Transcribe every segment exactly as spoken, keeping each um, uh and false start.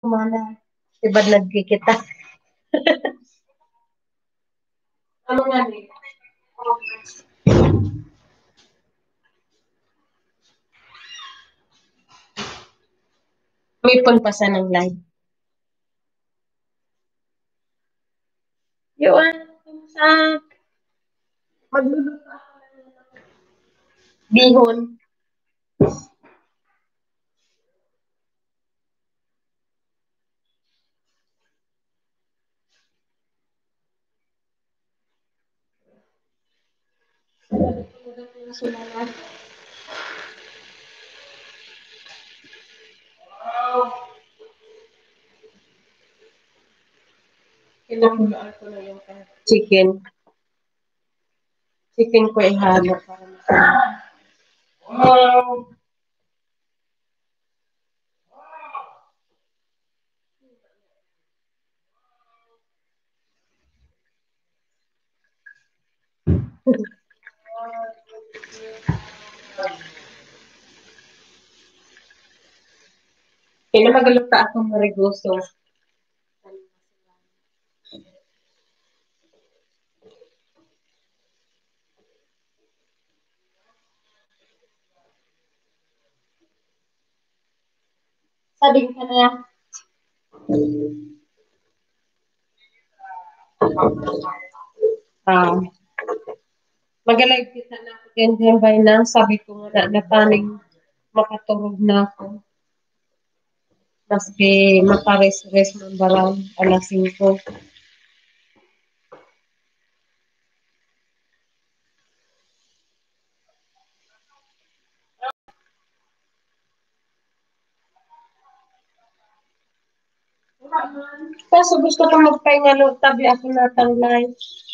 Mana. Diba nagkikita? Ano nga ni? May punpasa ng live. Yun, sa magluluto ako ng bihon. Kinakulaan ko na yung chicken. Chicken ko ihalo para masarap. Wow! Kinamagaluta akong marigoso. Sabi ka na. Ah. Magalag kita na ako ganyan by na. Sabi ko nga na nataning makaturog na ako. Maski makares-res ng barang alas singko. Kaso gusto ko magpahinga lo, tabi ako natang live.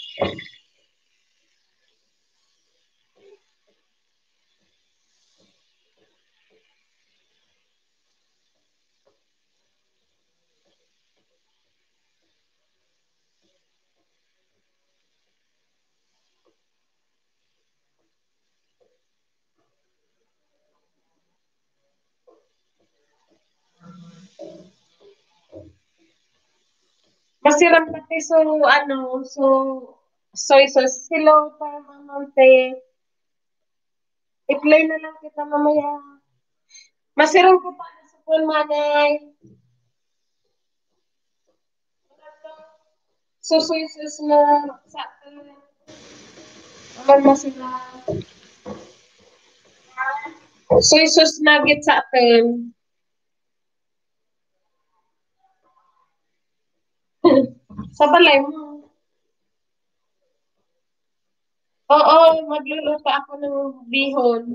Masiram pati so, ano, so, soy sauce. Hello, para mamante. I-play na lang kita mamaya. Masiram ko pa sa phone, manay. So, soy sauce na sa akin. Aman masiram. Soy sauce nugget sa akin. Sa balay mo. Oo, magluluto ako ng bihon.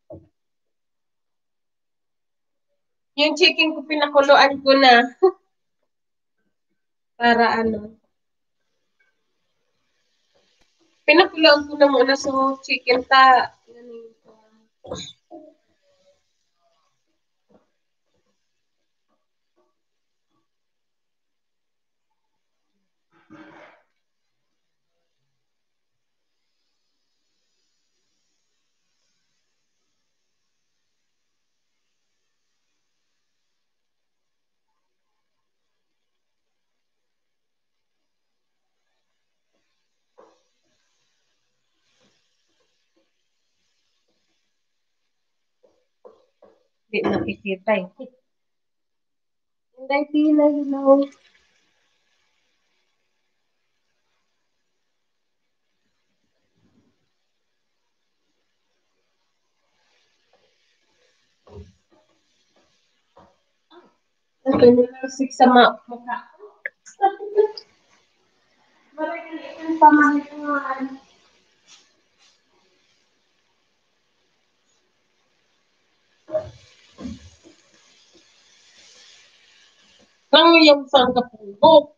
Yung chicken ko pinakuluan ko na. Para ano. Pinakuluan ko na muna sa chicken ta. Hindi nakikita eh. Hindi pila yun know. Ito nilasik sa mukha. Maraming ang pamangkuhan. Nang yung sang kapulo.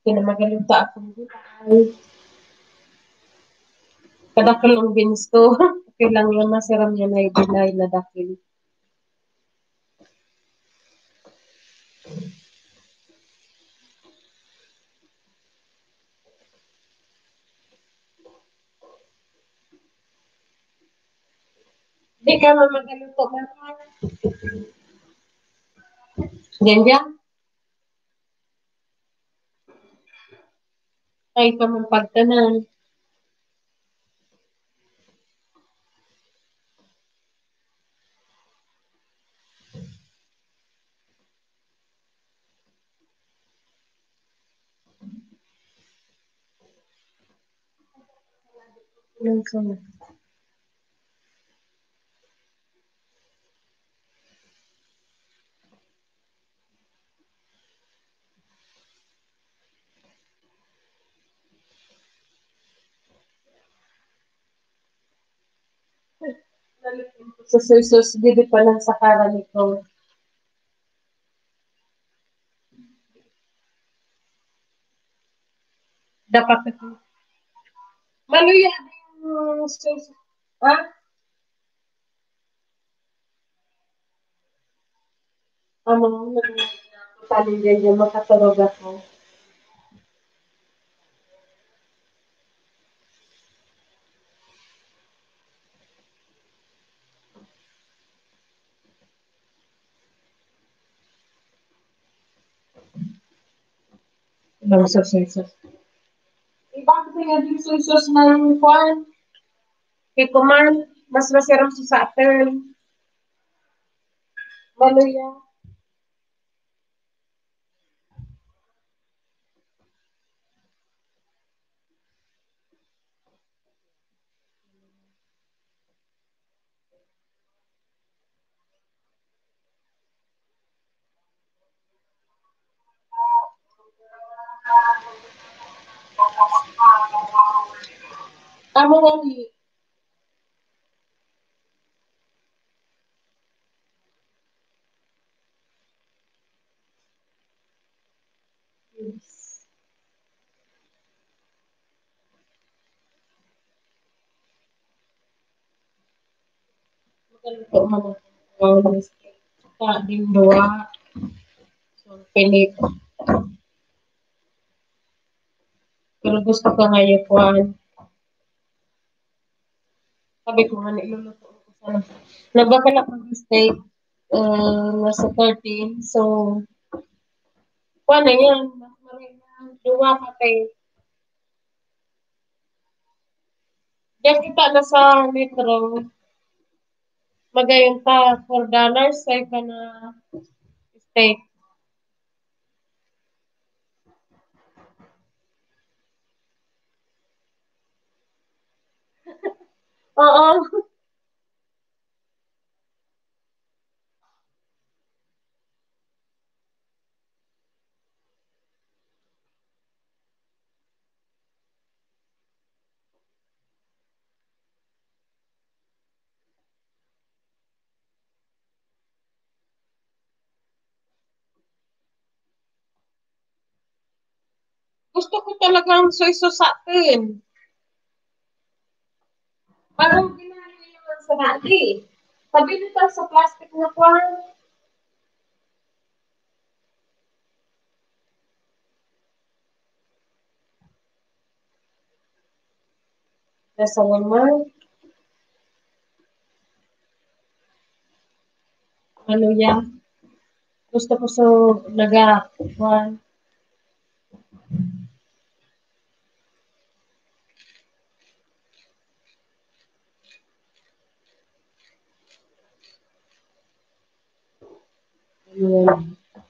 Kinamagaluta akong gulay. Kadakil ang beans ko. Okay lang yun, masiram yan na gulay na dakil. Di ka man magaluto, Mama. Diyan diyan. Ay ka man pagtanan. Yung sama. Sa susus, dili pa lang sa karan nito. Dapat ito. Maluya yung susus. Ah? Ano, nagtatalin din yung makatulog ako. Ibang susus. Ibang tingin yung susus ng kwan. Kay Kuman, mas masarap sa atin. Maluya. Amo nga ni. Yes. Magaluto man ako. Sa din dua. So, pinik. Pero gusto ko ngayon kwan. Sabi ko nga niluluto ko sana. Nagbakal ako ng steak. Uh, nasa thirteen. So, kwan na yan. Mas marina. Dua ka kay. Diyan kita na sa metro. Magayon ta. four dollars. Say ka na steak. Oo. Gusto ko talagang soy sauce sa atin. Parang ginagawa naman sa dati. Sabi nito sa plastic na kwan. Nasa naman. Ano yan? Gusto ko sa naga. Kwan. Ano yan?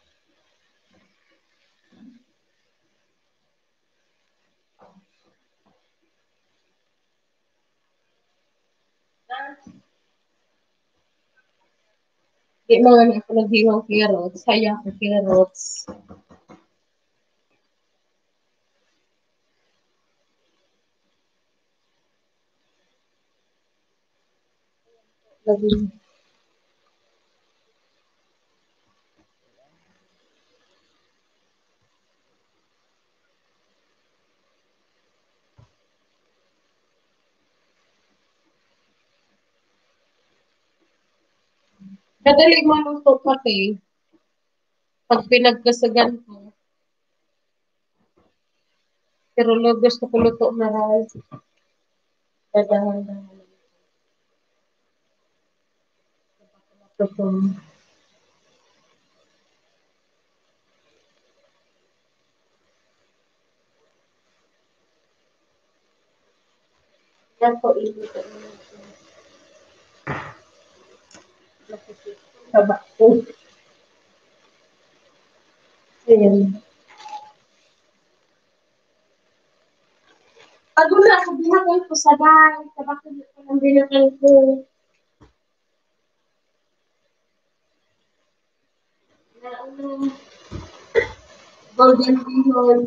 Di mo nga ako naghiwang carrots. Kaya ako carrots. Lagi. Kadali maluto pati. Pag pinagkasagan ko. Pero lo gusto ko luto na rice. Dadahan-dahan. Luto. Yan po iluto na natin. Taba po. Ayan. Pag wala ko binakal ko sa bahay. Taba ko lang binakal ko. Na ano, golden bihon.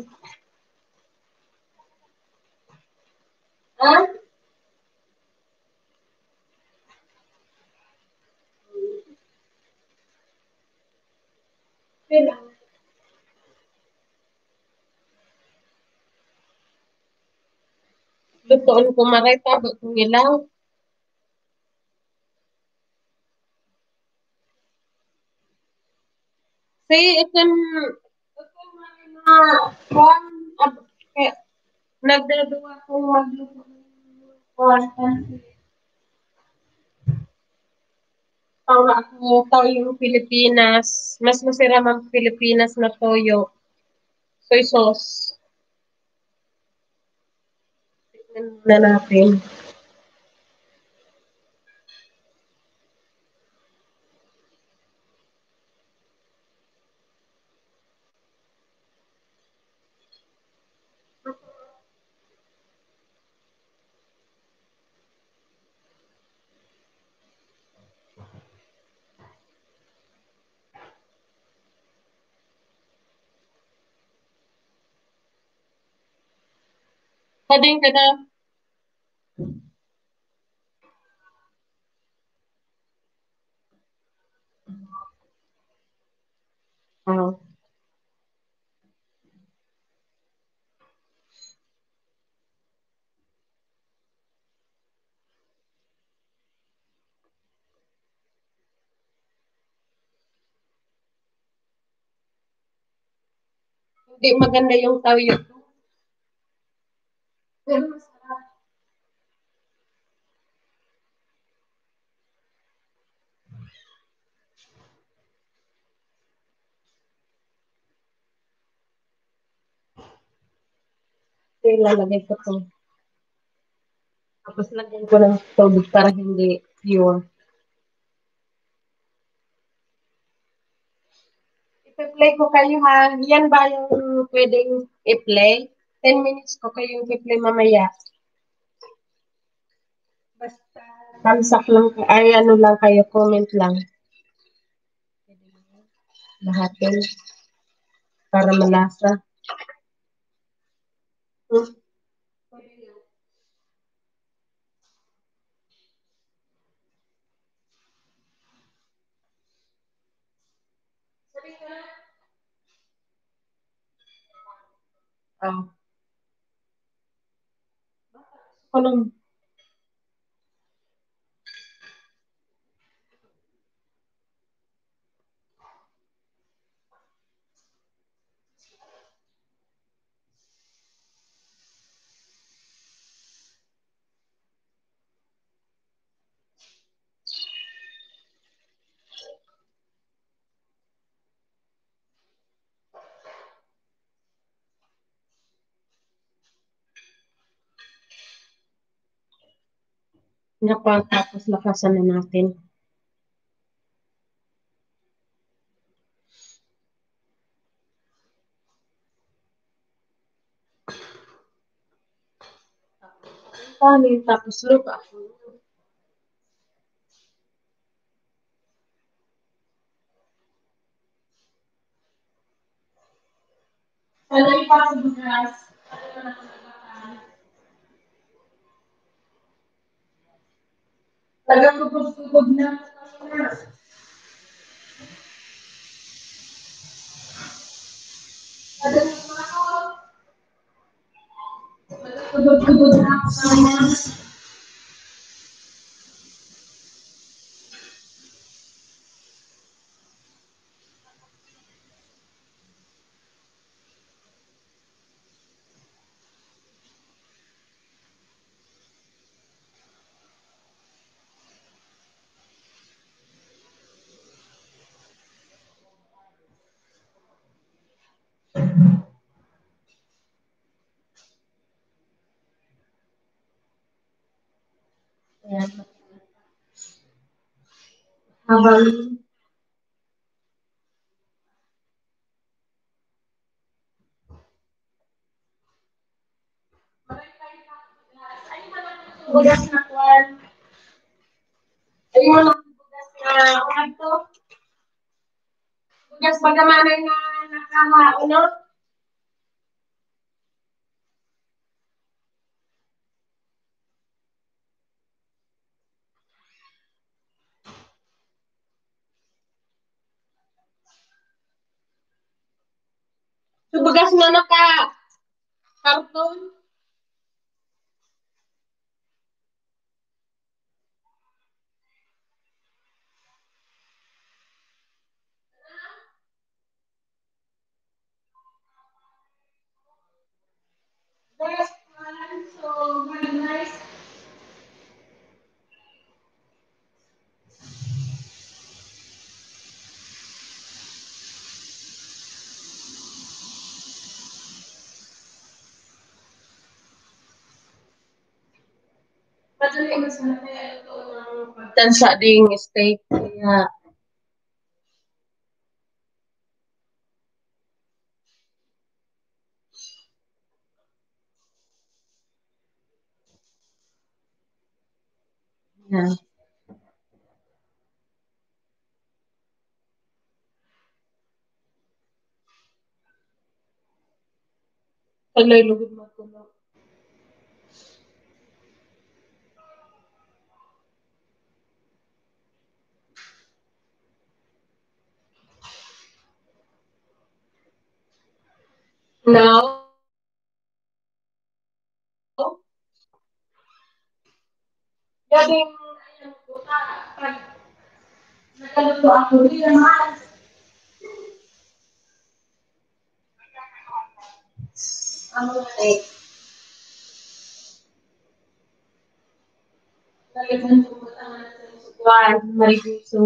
Ha? Kailan? Lutoon ko maray tabo kong ilaw. Say, ikan, ikan maray na, kuwan, ab, kaya, nagdadawa kong magluto ng kuwan. Tawa ako, tao yung Pilipinas. Mas masarap ang Pilipinas na toyo. Soy sauce. Tignan na natin. Kading ka na. Oh. Hindi maganda yung toyo. Pero masarap. Kaya lalagay ko to. Tapos lagyan ko ng tubig para hindi pure. I-play ko kayo ha. Yan ba yung pwedeng i-play? ten minutes ko kayong i-play mamaya. Basta thumbs up lang. Ay ano lang kayo. Comment lang. Lahatin. Para malasa. Hmm? Oh. Anong tapos lakasan na natin. Kanin, tapos lupa. Ano yung pasibugas? Taga-tugod-tugod na. Taga-tugod-tugod na. Ayan. Habang, bugas na kwan. Ayun mo lang bugas na, kwan to. Bugas bagamanay na nakaha, ano? So, bugas na naka, karton. Bugas kwan, so, very nice. Madali mas malaki ito ng pagtansa ding steak. Kaya, yan. Kaloy lugod magkulo. Now, gabing, ayan, buka, pag nagaluto ako, di naman. Ano na eh, nalitan ko po ang sukuan, mariguso.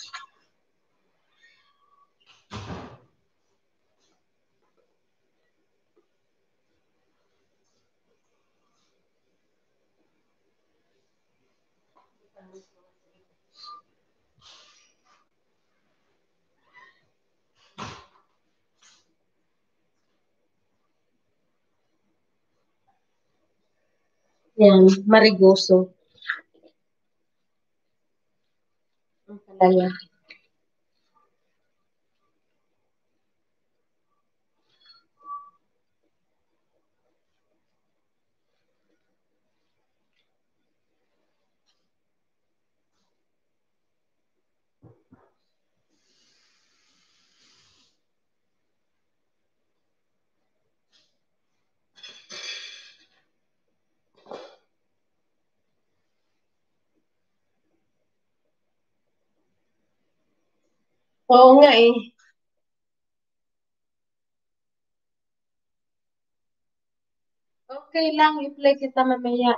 Yan, marigoso. Ang palaya. Oo nga eh. Okay lang, i-play kita mamaya.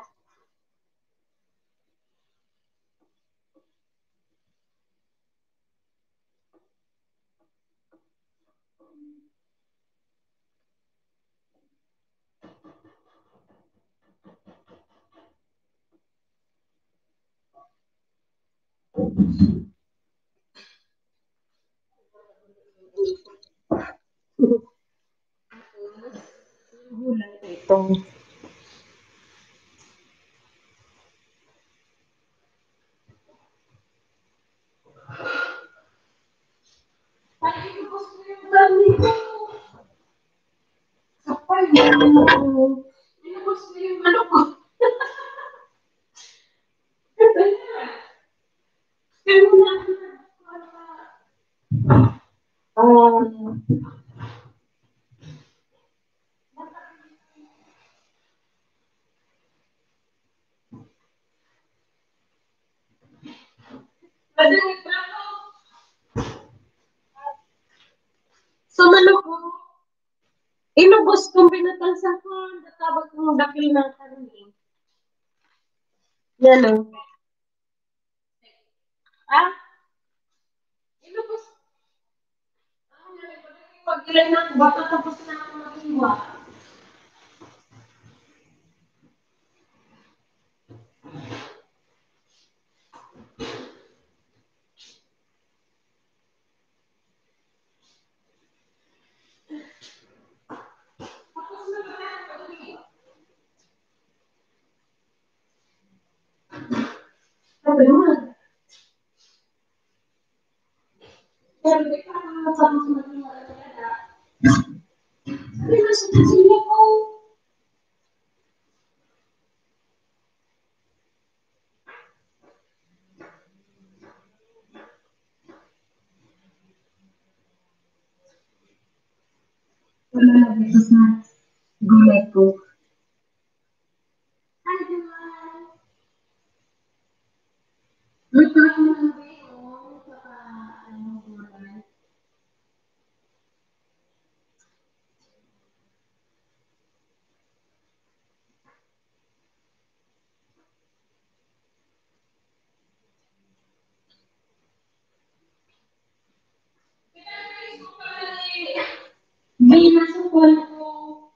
Ito. Ay, inubos ko yung dami ko. Kapal mo. Inubos ko yung ano ko. Pero na, um, madali pa ako. So, manok ko, inubos kong pinatansa ko. Natabag kong dakil ng karni. Yan o. Ah, inubos. Ah, pag ilan na, baka tapos na ako mag-iwa. Wala na dito sa gulay ko. Ay, di ba? Luto lang naman ba yun? Saka, ano, gulay. Hindi na sukol ko.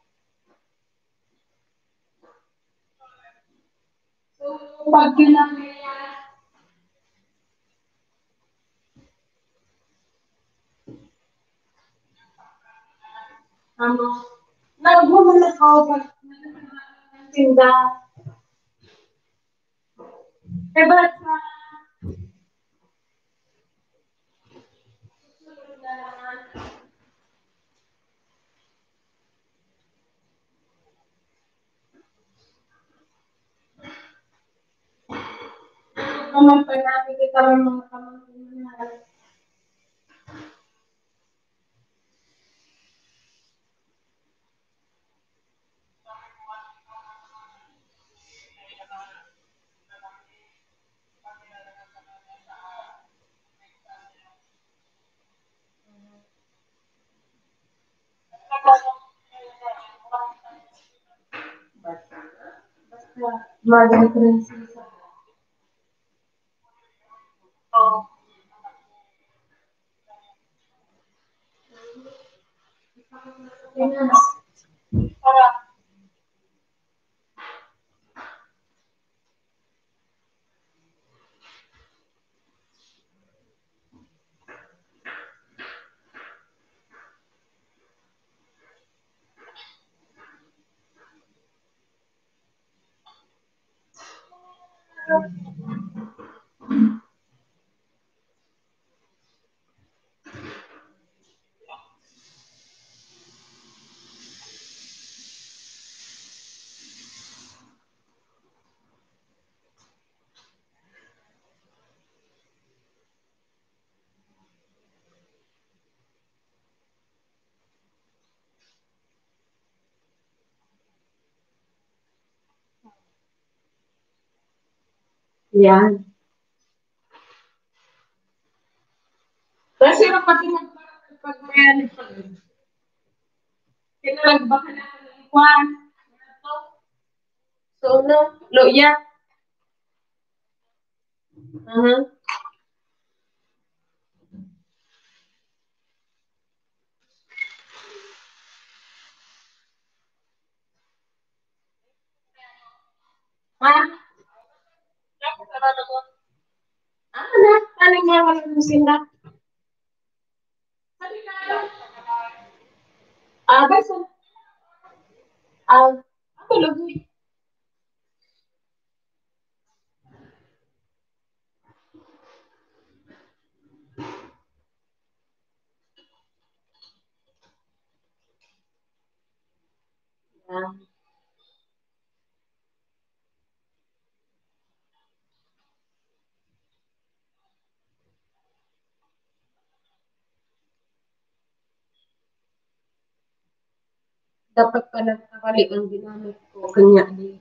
So, pag kinamaya, ano, nagmumula ako pag tinda. Diba sa naman pa natin kita ng mga kamangkin na Mother Princess. Pinas. Yan. Kasi yung pati nagpagmayan pa rin. Kinalagbaka na ng ikwan. So, no, loya. Uh-huh. Ha? Ano na? Ano nga wala mo sila? Ah, basta. Ah, ako lugi. Ah, dapat pala nakali ang ginamit ko. Kanya di.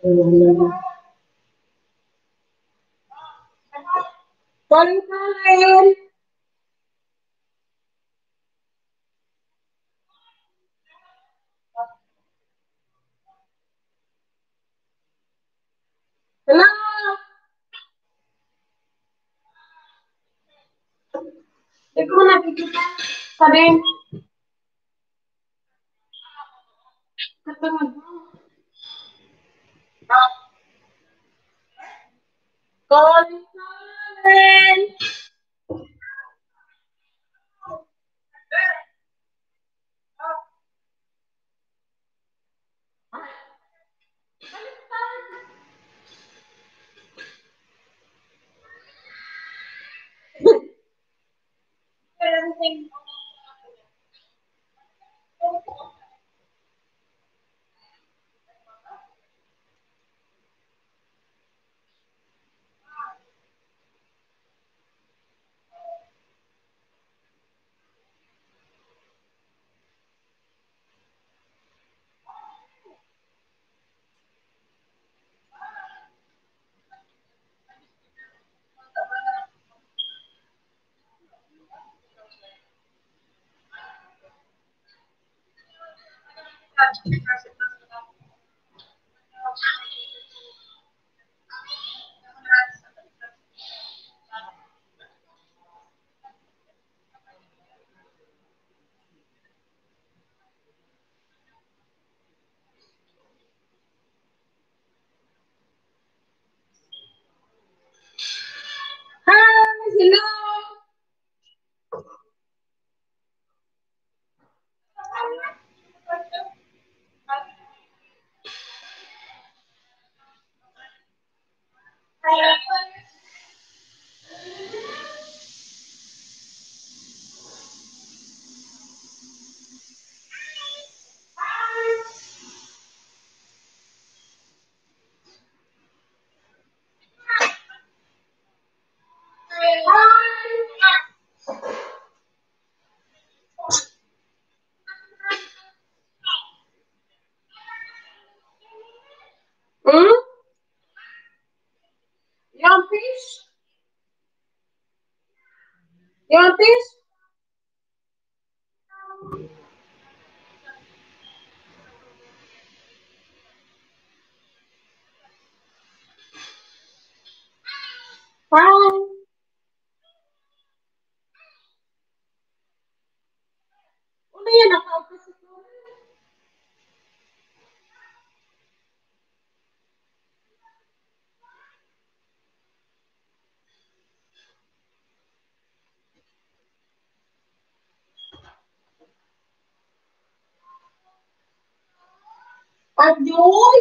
Calling, calling. Hello? Hindi ko nakikita. Sabihin. Katulad mo. Calling, calling. Hi, hello. Hmm? You want fish? You want fish? Hi. Ano yan? Nakaupas ito. Adoy!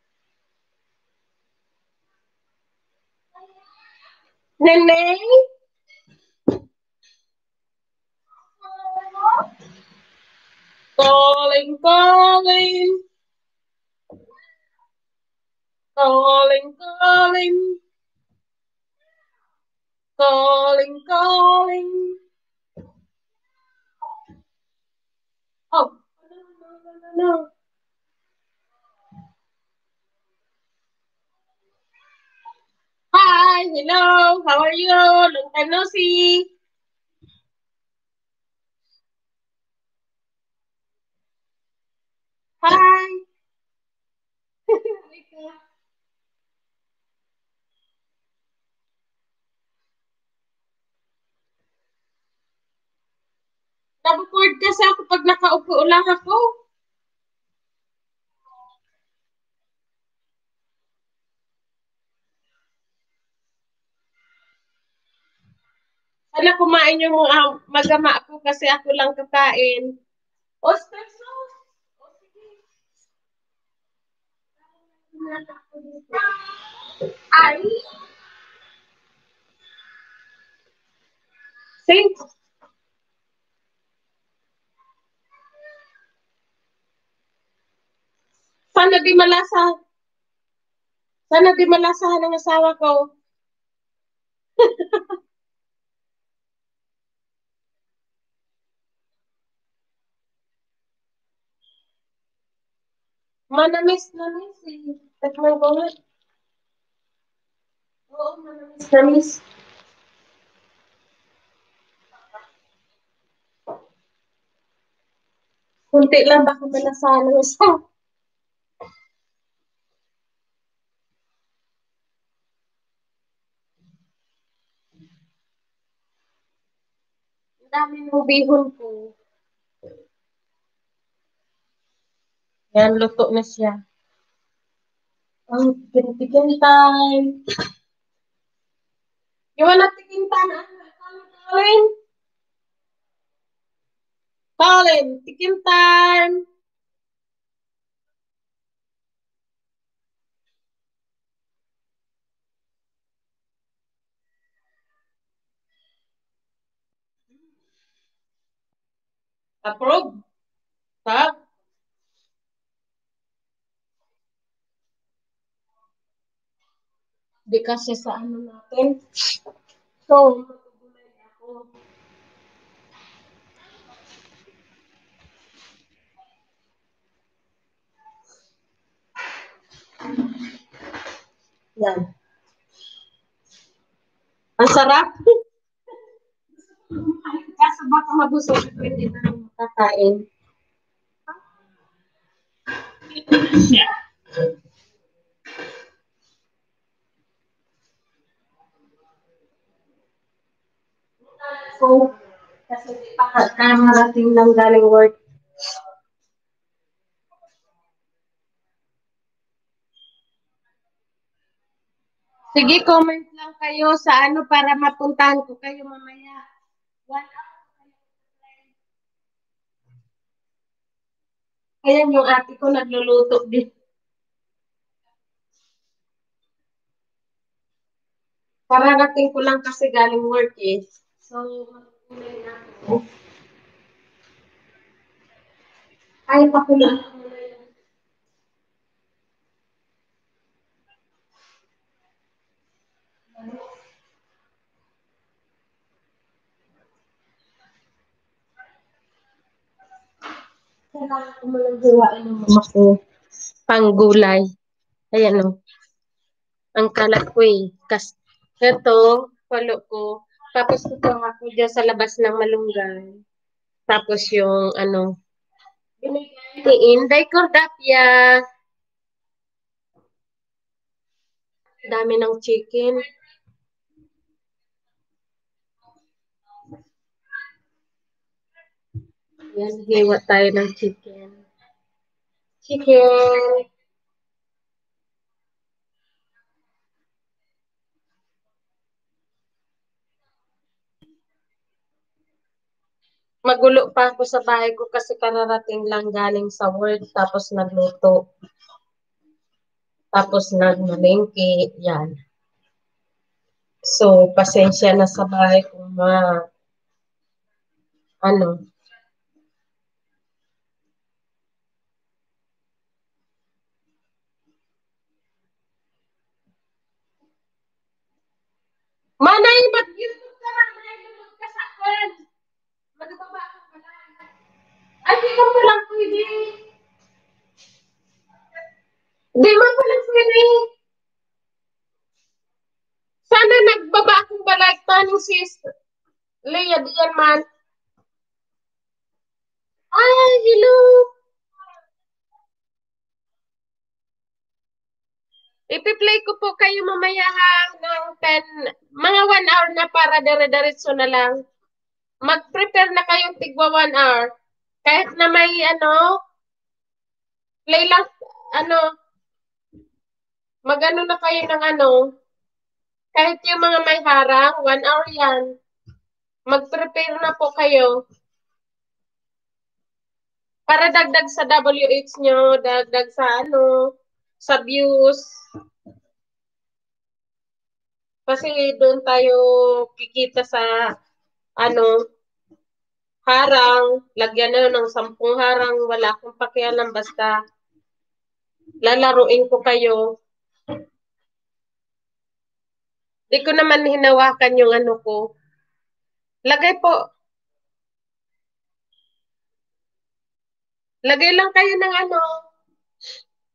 Neneng? Calling, calling. Calling, calling. Calling, calling. Oh. No, no, no, no, no. Hi, hello. How are you? Long time no see. Hi. Nabuboard kasi ako pag nakaupo lang ako. Sana kumain yung mga magama ako kasi ako lang kakain. Oyster sauce. O, sige. Ay. Say, sana di malasa. Sana di malasahan ng asawa ko. Manamis na miss eh. Tekman ko nga. Oo, manamis na miss. Kunti lang baka malasalo sa. Ang dami ng bihon ko. Yan, luto na siya. Ang tikim time. You wanna tikim time? Colin? Colin, tikim time. Approve. Ha? Di kasi sa ano natin. So, matugulay ako. Yan. Ang sarap. Kaso baka mabusog ko hindi na makakain. So, kasi di pa kamarating lang galing work. Sige, comment lang kayo sa ano para mapuntahan ko kayo mamaya. One hour. Ayan yung ate ko nagluluto din. Kararating ko lang kasi galing work eh. So, magkulay na ako. Ay, pakulan ko muna yung kailangan ko muna gawain ng mama ko. Panggulay. Ayan o. Ang kalat ko eh. Kas, ito, palo ko. Tapos ito ako dyan sa labas ng malunggay. Tapos yung ano, binigay ni Inday Cordapia. Dami ng chicken. Yan, hiwa tayo ng chicken. Chicken. Magulo pa ako sa bahay ko kasi kararating lang galing sa work tapos nagluto. Tapos nagmalengke. Yan. So, pasensya na sa bahay kung ma, ano, Manay, mag-YouTube ka na. Mag-YouTube ka sa akin. Magbaba ka pala. Ay, di ka palang pwede. Di mo palang pwede. Sana nagbaba akong balag. Tanong sis. Leia, diyan man. Ay, hello. Ipi-play ko po kayo mamaya ha ng ten, mga one hour na para dire-diretso na lang. Mag-prepare na kayong tigwa one hour. Kahit na may ano, play lang, ano, mag-ano na kayo ng ano, kahit yung mga may harang, one hour yan. Mag-prepare na po kayo. Para dagdag sa W H nyo, dagdag sa ano, sa views. Kasi doon tayo kikita sa ano, harang, lagyan na ng sampung harang, wala akong pakialam, basta lalaruin ko kayo. Di ko naman hinawakan yung ano ko. Lagay po. Lagay lang kayo ng ano.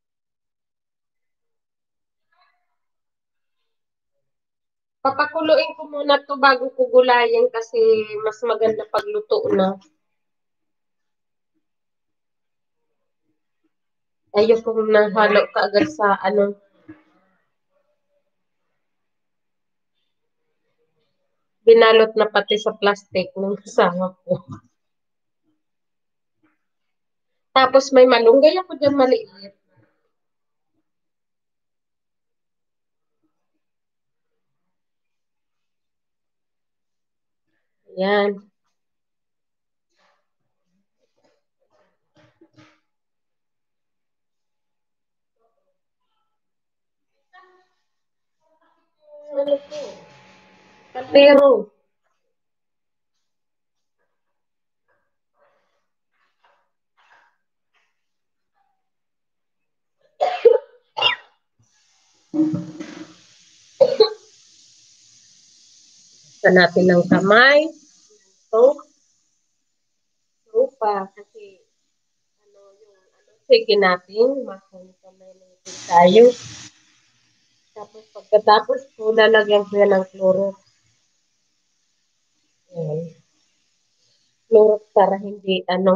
Papakuluin ko muna 'to bago ko gulayin kasi mas maganda pagluto na. Ayokong nahalo kaagad sa ano, binalot na pati sa plastic nung kasama ko. Tapos may malunggay ako diyan maliit. Ayan. Ano to? Kaldero. Sa natin ng kamay. So, so pa kasi ano yung ano sige natin, makon kamay natin tayo. Tapos pagkatapos ko lalagyan ko yan ng chloro. Ayan. Chloro para hindi ano.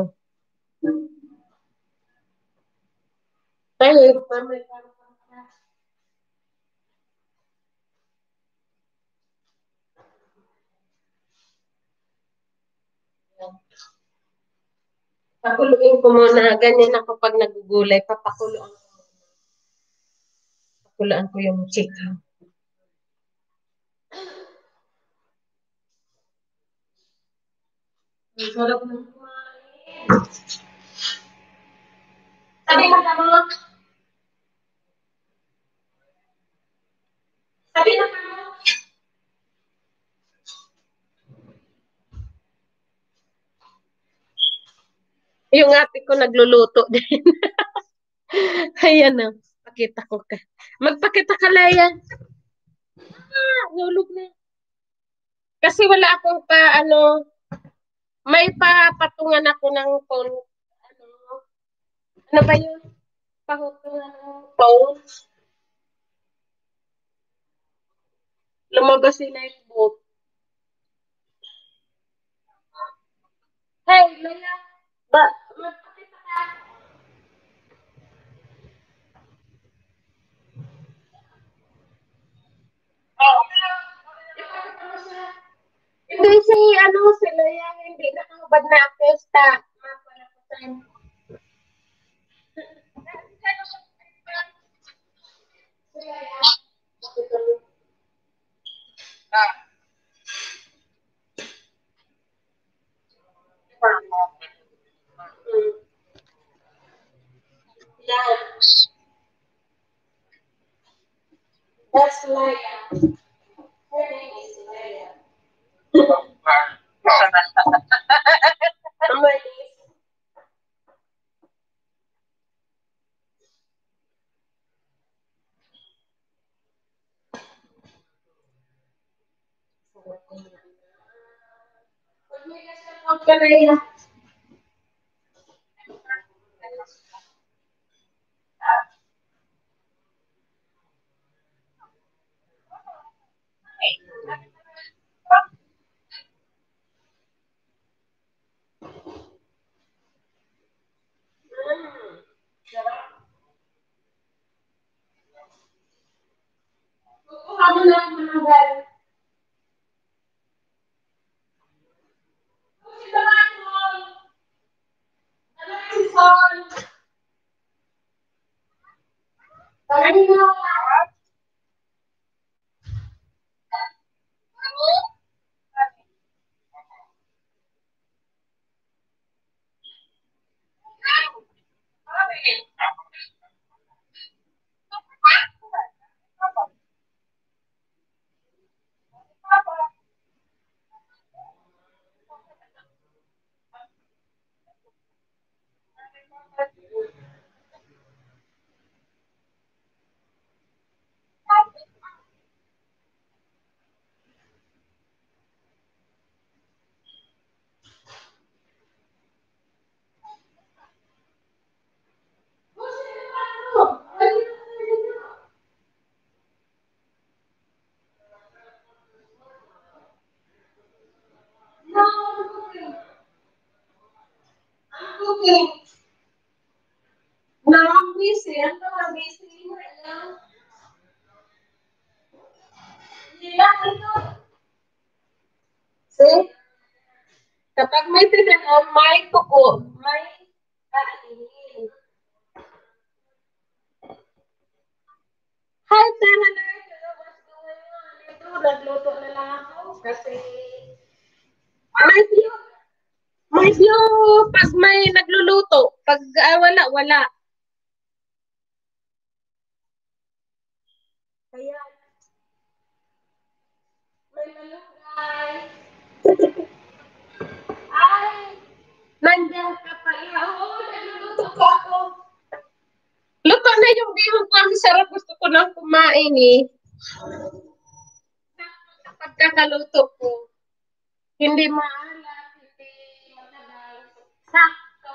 Ay, mamay parang pakuluin ko muna. Ganyan ako pag nagugulay. Papakuluan ko. Pakuluan ko yung chicken. Ang sarap ng kumain. Sabi na ka mo. Sabi na ka mo. Yung ate ko nagluluto din. Ayan na. Pakita ko ka. Magpakita ka, Laya. Ah, nulog na. Kasi wala akong pa, ano, may papatungan ako ng phone. Ano, ano ba yun? Pahutungan ng phone. Lumabas si Nightboat. Hey, Laya. Ba, magpakita ka. Oo. Ipakita mo siya. Hindi si, ano, si Laya, hindi nakahubad na pesta. Mapalapasan. Si Laya. Pakita mo. Ah. Mm. Yan. That's Laya. Her name is Laya. Number is Laya. Kukuha mo lang managal. Si Tamangol. Ano si Sol? Tawagin mo. eh. Na-busy. Ano na-busy? Hindi lang ito. See? Kapag may tinanong, may kuko, may kainin. Hi, Tara na. Hello, what's going on? Ito, nagluto na lang ako kasi may view. May view pag may nagluluto. Pag ah, wala, wala. Kaya, may malunggay. Ay, nandiyan ka pa. Oo, nagluluto ko ako. Luto na yung bihon ko. Ang sarap. Gusto ko nang kumain eh. Sa pagkakaluto ko. Hindi maalat, hindi matagal. Sakto.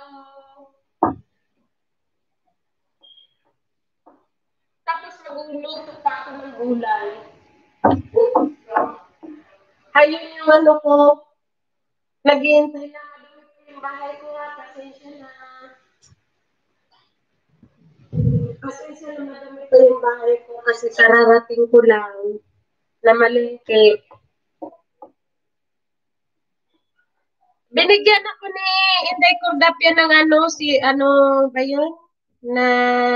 Tapos magluluto pa ako ng gulay. Ayun yung ano ko. Naghihintay na madumi ko yung bahay ko ha. Pasensya na. Pasensya na madumi ko yung bahay ko kasi kararating ko lang na malingki. Binigyan ako ni Inday Cordapia ng ano, si ano ba yun? Na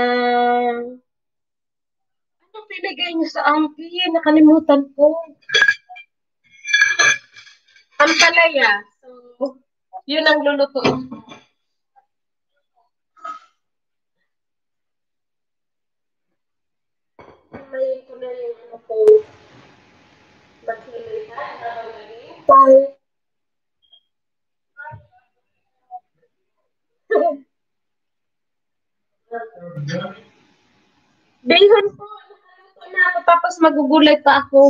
ano pinigay niyo sa akin? Nakalimutan ko. Ampalaya. So, yun ang lulutuin ko. Mayin ko na yung ano ko. Maghilitan. Bye. Bihon po. Nakaluto na ako. Tapos magugulay pa ako.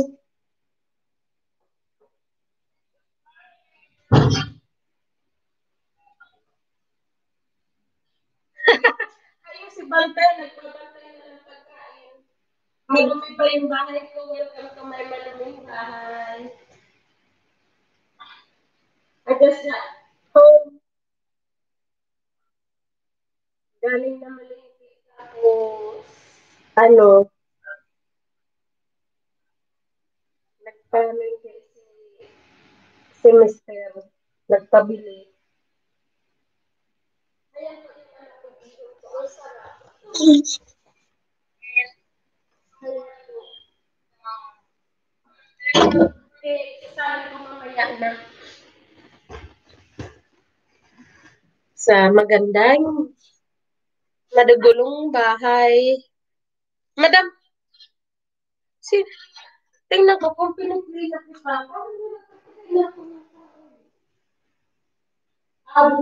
Ayun si Bantay. Nagpabantay na ng pagkain. Malumi pa yung bahay ko. Welcome to my maluming bahay. I just got home. Galing na malingki. Tapos, ano, nagpamingki si, si Mister. Nagpabili. Ayan po yung ano ko dito. Ang sarap. Ayan po. Eh, sabi ko mamaya na sa magandang madugulong bahay. Madam, si, tingnan ko kung pinag-play na ko pa. Tingnan ko. Ah,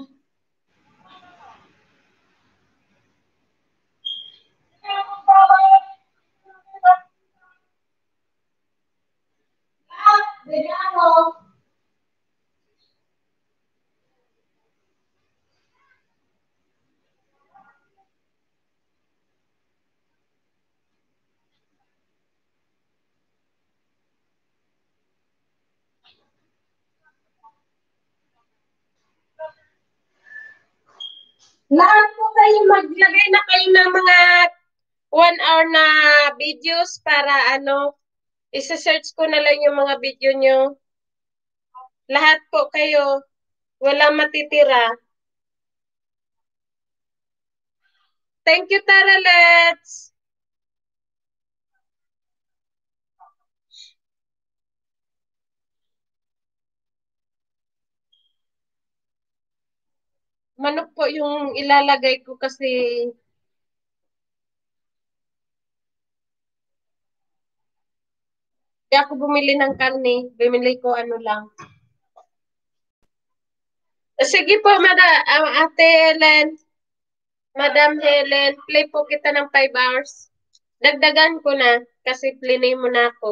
lahat po kayo maglagay na kayo ng mga one hour na videos para ano, isa-search ko na lang yung mga video nyo. Lahat po kayo, wala matitira. Thank you, Taralets! Manok po yung ilalagay ko kasi di ako bumili ng karne. Bumili ko ano lang. Sige po, Mada, uh, Ate Helen, Madam Helen, play po kita ng five hours. Dagdagan ko na kasi plinay mo na ako.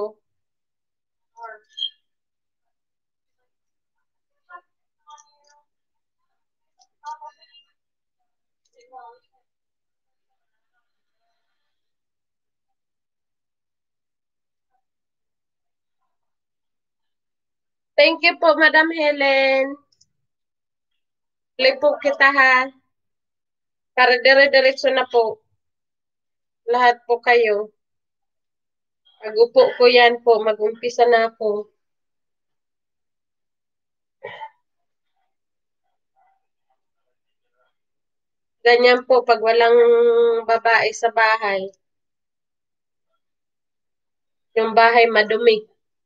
Thank you po, Madam Helen. Play po kita ha. Para dire-diretso na po. Lahat po kayo. Pag-upo ko yan po. Mag-umpisa na ako. Ganyan po pag walang babae sa bahay. Yung bahay madumi.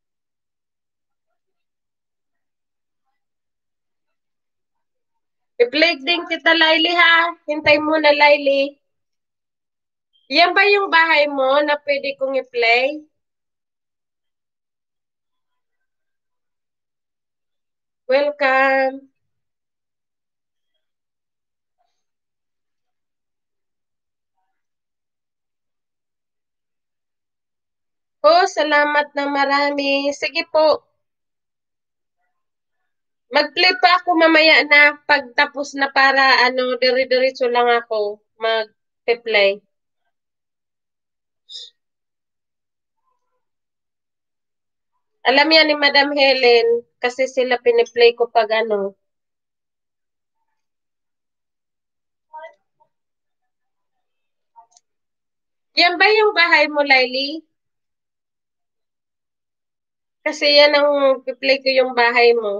I-play din kita, Laili, ha? Hintay mo na, Laili. Yan ba yung bahay mo na pwede kong i-play? Welcome. Oh, salamat na marami. Sige po. Mag-play pa ako mamaya na pagtapos na para ano, dire-diretso lang ako mag-play. Alam yan ni Madam Helen kasi sila piniplay ko pag ano. Yan ba yung bahay mo, Laili? Kasi yan ang piplay ko yung bahay mo.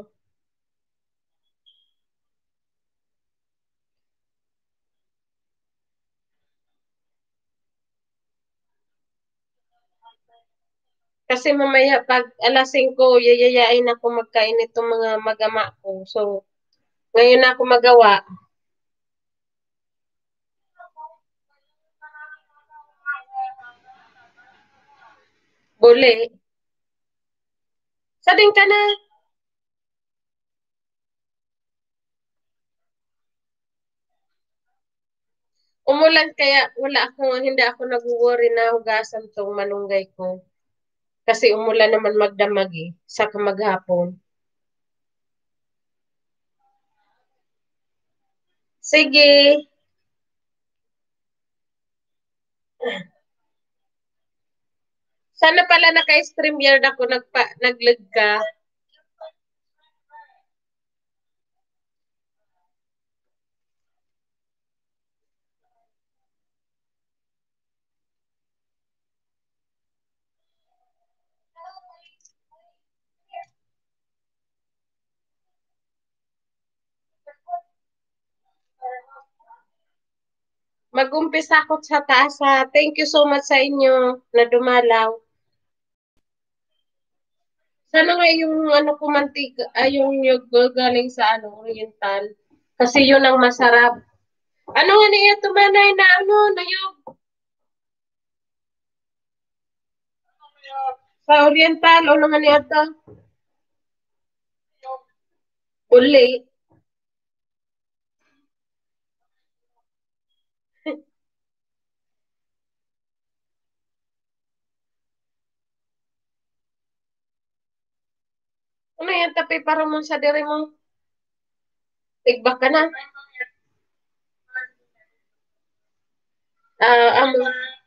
Kasi mamaya pag alas singko, yayayain ako magkain itong mga magama ko. So, ngayon na ako magawa. Buli. Sading ka na. Umulan kaya wala ako, hindi ako nag-worry na hugasan tong malunggay ko. Kasi umulan naman magdamag eh, sa maghapon. Sige. Sana pala naka-stream yard ako nagpa, naglag ka. Mag-umpisa ako sa taas ha. Thank you so much sa inyo na dumalaw. Sana nga yung ano ko mantika, ay yung yung galing sa ano, oriental. Kasi yun ang masarap. Ano nga niya tumanay na ano, na yung sa oriental, ano nga niya to? Uli. Ano yan, tapi para mo sa diri mo. Tigbak ka na. Ah, amo.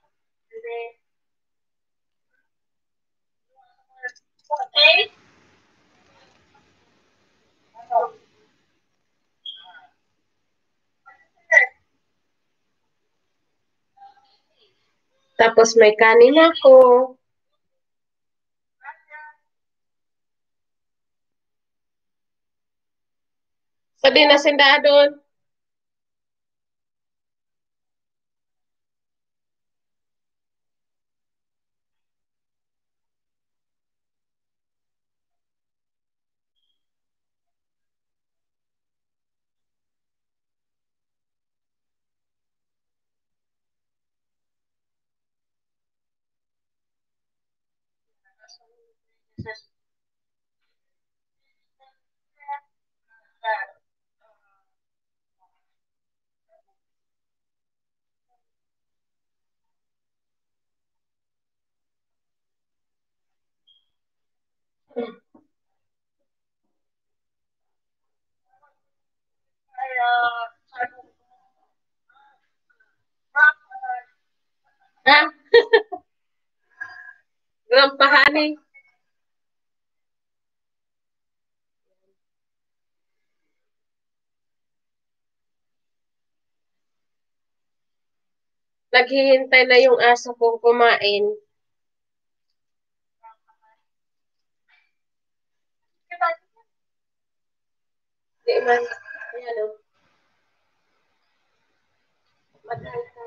Tapos may kanin ako. Sa dinasindadon. Ha? Grampahani. Naghihintay na yung aso kong kumain. Di man, ayan o. Madal ka.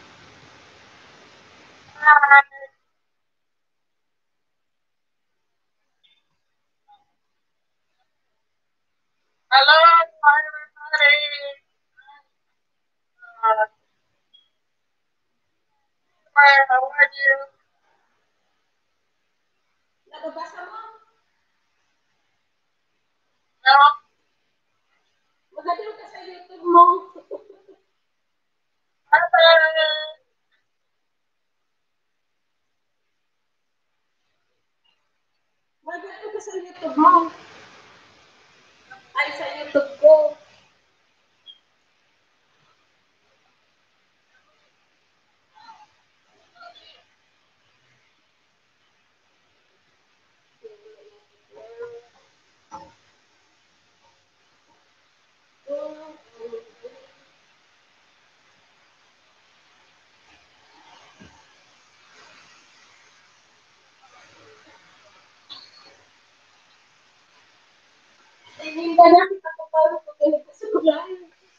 Hello, everybody. Uh, hi, how are you? Nababasa mo? No? Maganda ka sa YouTube mo. Hello. Maganda ka sa YouTube mo. Ay, sa YouTube ko. Hindi ba na kita ko parang pagkalit sa kulay?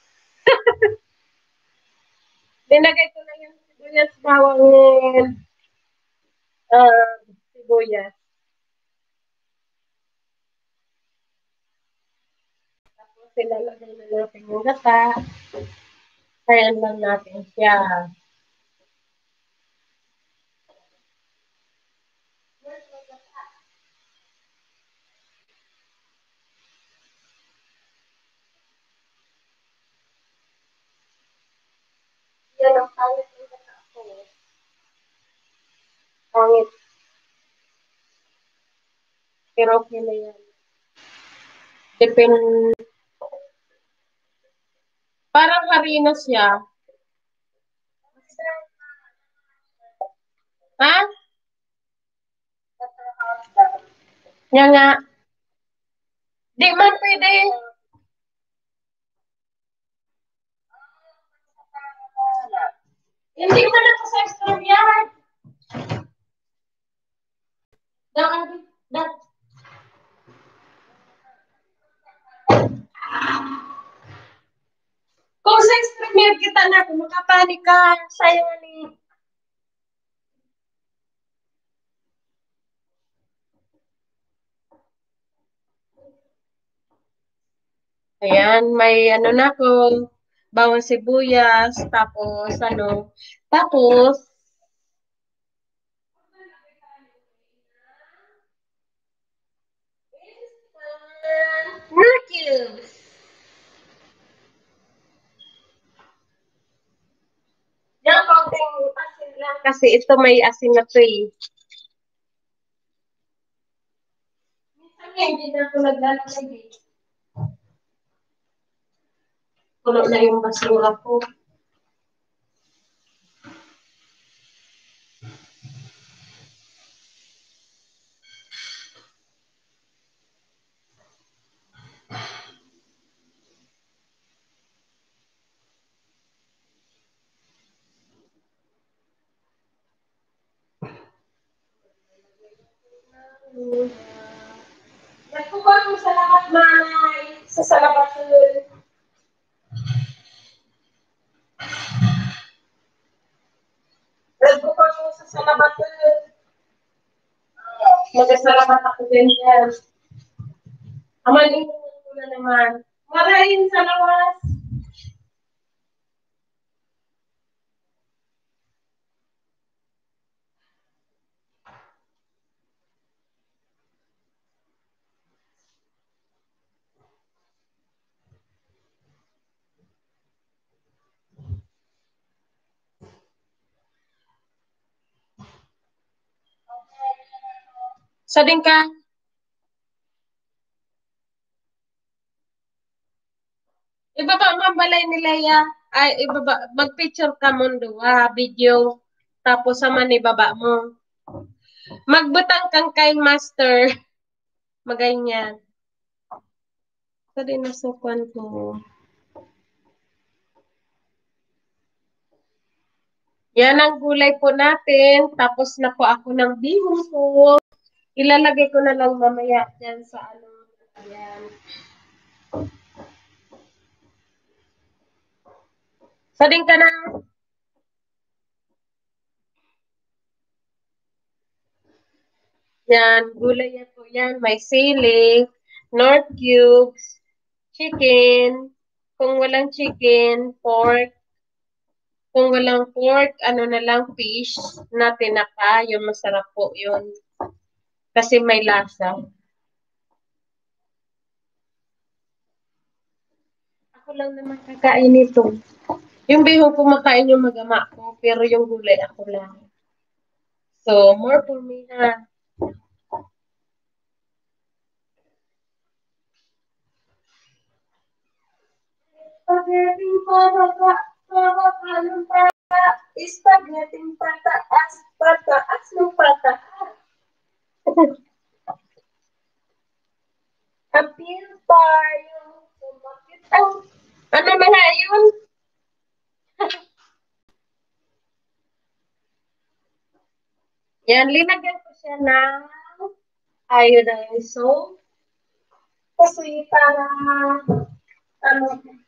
Dinagay ko na yung sibuyas, bawang, uh, sibuyas. Tapos ilalagay na natin yung gata. Kaya lang natin siya. Yan ang pangit yung gata ko. Pangit. Pero okay na yan. Depende. Parang harina siya. Ha? Yan nga. Di man pwede. Hindi man ako sa store yan. Daan, daan. Kung sa streamer kita na, kung makapanik ka, sayang ni. Ayan, may ano na ko, bawang sibuyas, tapos ano, tapos, Mercury. Yan, konting asin lang kasi ito may asin na to eh. Minsan nga, hindi na ako naglalagay eh. Puno na yung basura ko. Nagkukuha ko sa lahat, May. Sa salabat yun. Nagkukuha ko sa salabat yun. Magasalamat ako din yan. Amanin ko na naman. Maraming salamat. Sa din ka. Ibaba mo ang balay nila ya. Ay, ibaba. Mag-picture ka mo doon. Video. Tapos sama ni baba mo. Magbutang kang kay master. Maganyan. Sa din nasukan ko. Yan ang gulay po natin. Tapos na po ako ng bihon ko. Ilalagay ko na lang mamaya dyan sa ano. Ayan. Sading ka na. Yan, gulay yan po yan. May sili, North cubes, chicken. Kung walang chicken, pork. Kung walang pork, ano na lang, fish na tinapa. Yung masarap po yun. Kasi may lasa. Ako lang naman kakain nito. Yung bihon ko makain yung magama ko, pero yung gulay ako lang. So, more for me na. Spaghetti pataas, pataas, pataas. Spaghetti pataas, pataas ng pataas. Apil tayo. Sumakit ang... Ano na nga yun? Yan, linagyan ko siya ng iodine salt. Kasi para ano,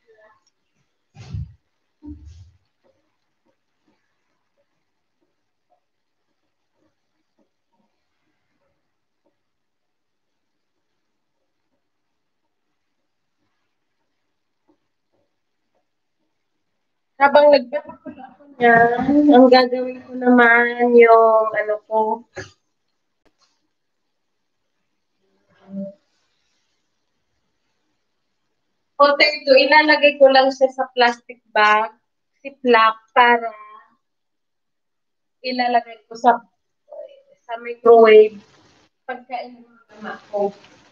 habang nagpapakulo ako niyan, ang gagawin ko naman yung ano ko, potato, ilalagay ko lang siya sa plastic bag, ziplock, para ilalagay ko sa sa microwave pagkain ng mga anak ko.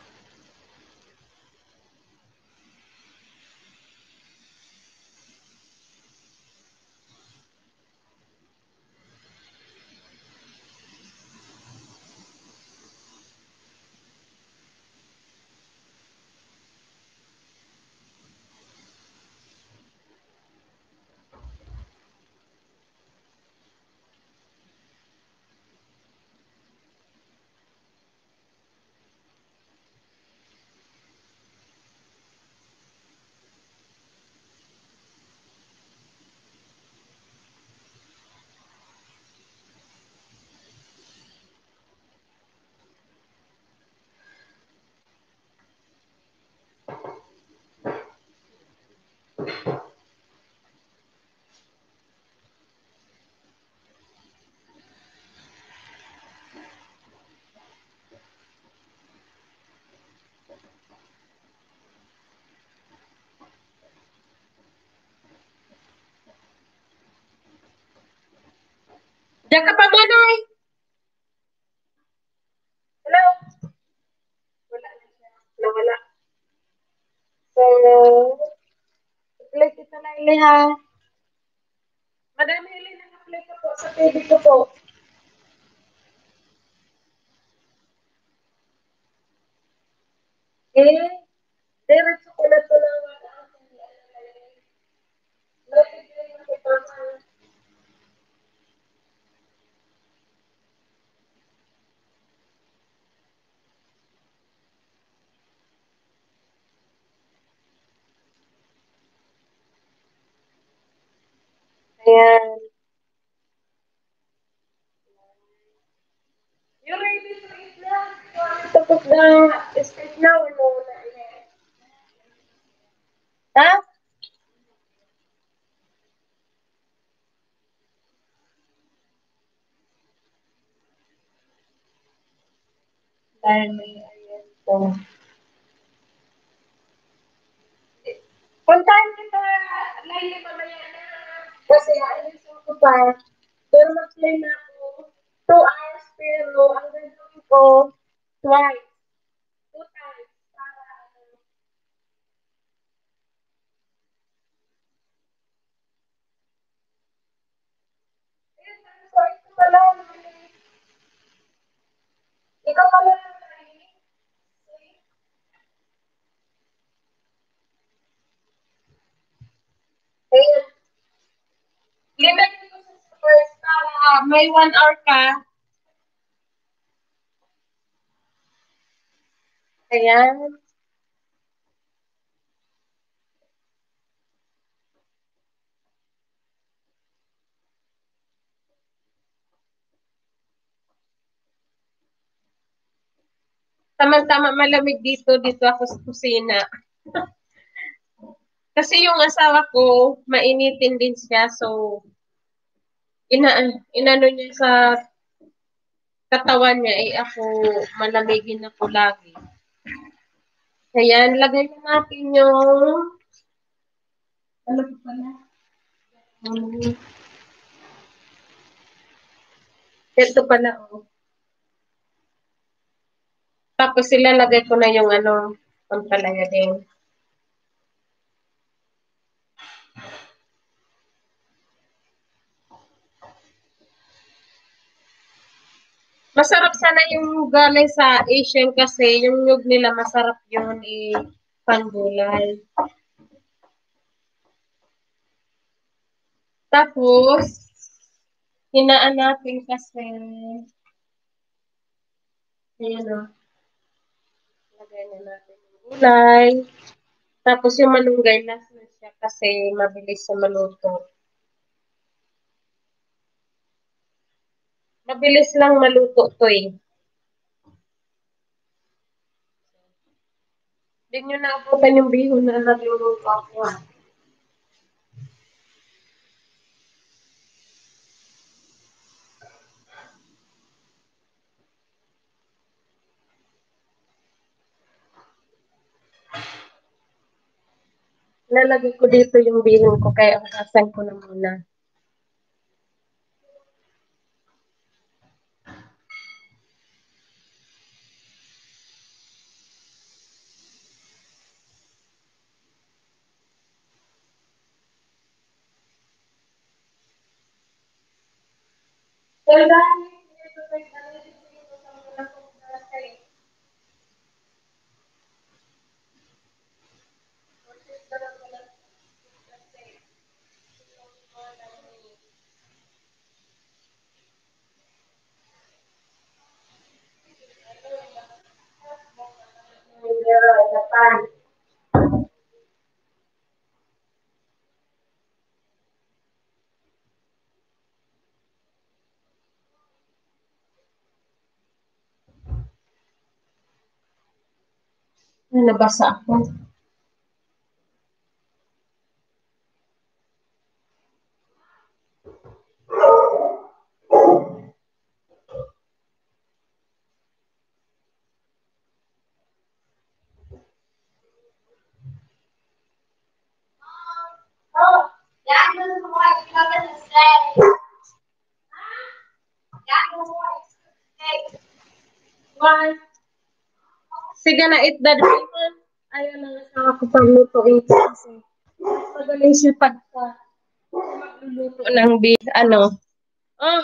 Diyan ka pa, Manay! Hello? Wala na siya. Nawala. So, play kita na ili ha. Madami ili na play ko po sa T V ko po. Eh, diretso ko na to lang. Ayan. You ready to eat now? You want me to cook the steak now or no? Ha? Dahil may ayan po. Puntahan kita, Laili, mamaya na. Kasi ayun ko pa. Pero mag-play na ako. Two hours pero ang gagawin ko, twice. Two times. Para ano. Ayun, so ito pala. Ikaw pala ng Laili. Ayun. Limit ko sa first may one hour ka. Ayan. Tama-tama malamig dito, dito ako sa kusina. Kasi yung asawa ko, mainitin din siya, so ina inano niya sa katawan niya, eh ako malamigin ako lagi. Ayan, lagay na natin yung ano pa pala? Um, ito pala, oh. Tapos ilalagay ko na yung ano, pampalaya din. Masarap sana yung galing sa Asian kasi yung nyug nila masarap yun eh, panggulay. Tapos, hinaan natin kasi, ayan o, lagay na natin yung gulay. Tapos yung malunggay na siya kasi mabilis sa maluto. Mabilis lang maluto to eh. Hindi nyo naabutan yung bihon na nagluluto ako ah. Lalagay ko dito yung bihon ko kaya akasan ko na muna. Well, nabasa ako. Sige na, eat that bacon. Ayaw na nga sa ako paglutuin kasi magaling siya pagka magluluto ng beef. Ano? Oh,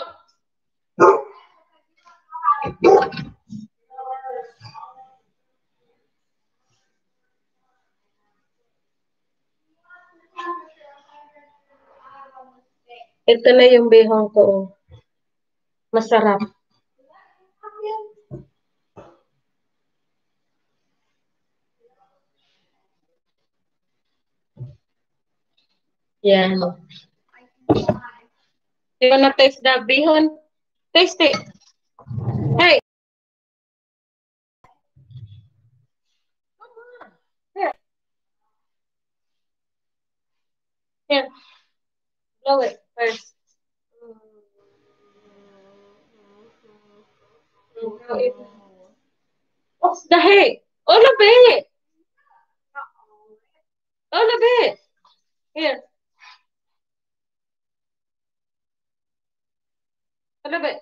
ito na yung bihon ko. Masarap. Yan. You wanna taste the bihon? Taste it. Hey. Here. Here. Blow it first. Blow it. What's the heck? All of it. All of it. Here. All of it.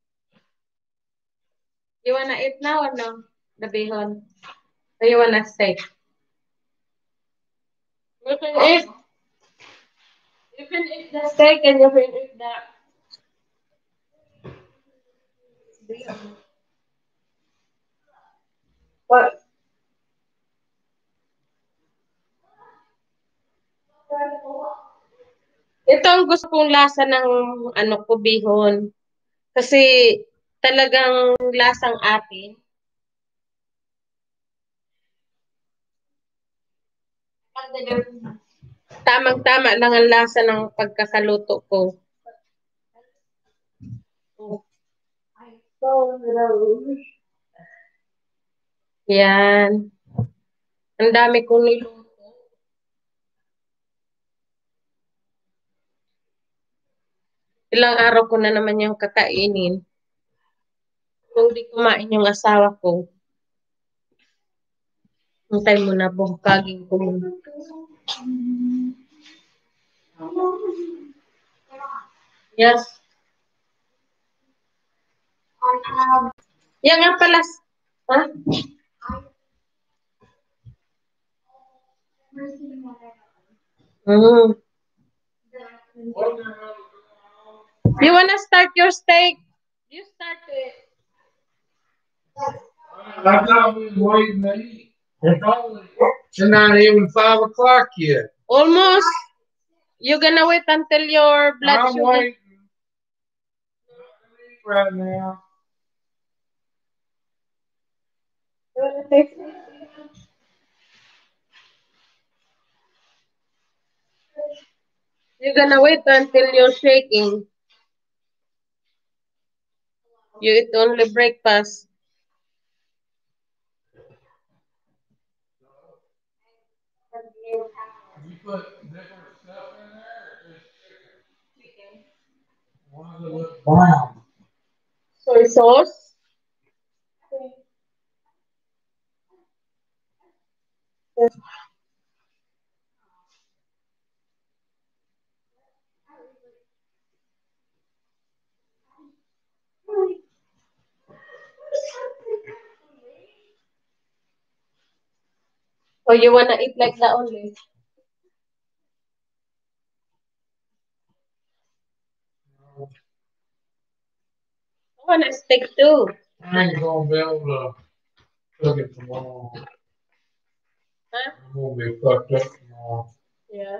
You wanna eat now or no? The bihon. Or you wanna stay? You can eat. You can eat the steak and you can eat the bihon. What? Ito ang gusto kong lasa ng ano ko bihon. Kasi talagang lasang atin. Tamang-tama lang ang lasa ng pagkakaluto ko. Yan. Ang dami kong niluto. Ilang araw ko na naman yung kakainin. Kung di kumain yung asawa ko, hintay mo na buhukagin ko muna. Yes. Yan nga pala. Ha? Mm. You wanna start your steak? You start it. I thought we was waiting to eat. It's only it's not even five o'clock yet. Almost. You're gonna wait until your blood I'm sugar. waiting. Right now. You're gonna wait until you're shaking. You eat only breakfast. You put different stuff in there or just chicken? Why does it look brown? Soy sauce. Or you wanna eat like that only? I wanna steak too. I ain't gonna be able to cook it tomorrow. Huh? I'm gonna be fucked up tomorrow. Yeah.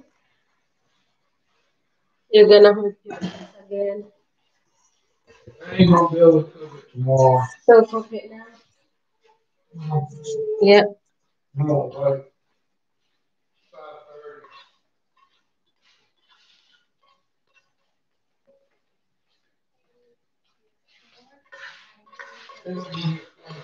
You're gonna hurt yourself again. I ain't gonna be able to cook it tomorrow. So cook it now. No. Yeah. No, like five thirty.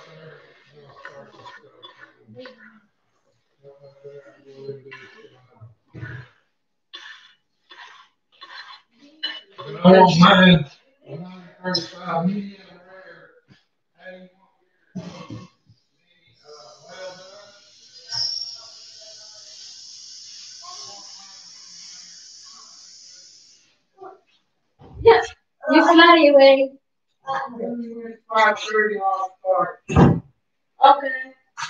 I don't mind. one thirty-five medium rare. Yeah. You fly away. five thirty I'll start. Okay.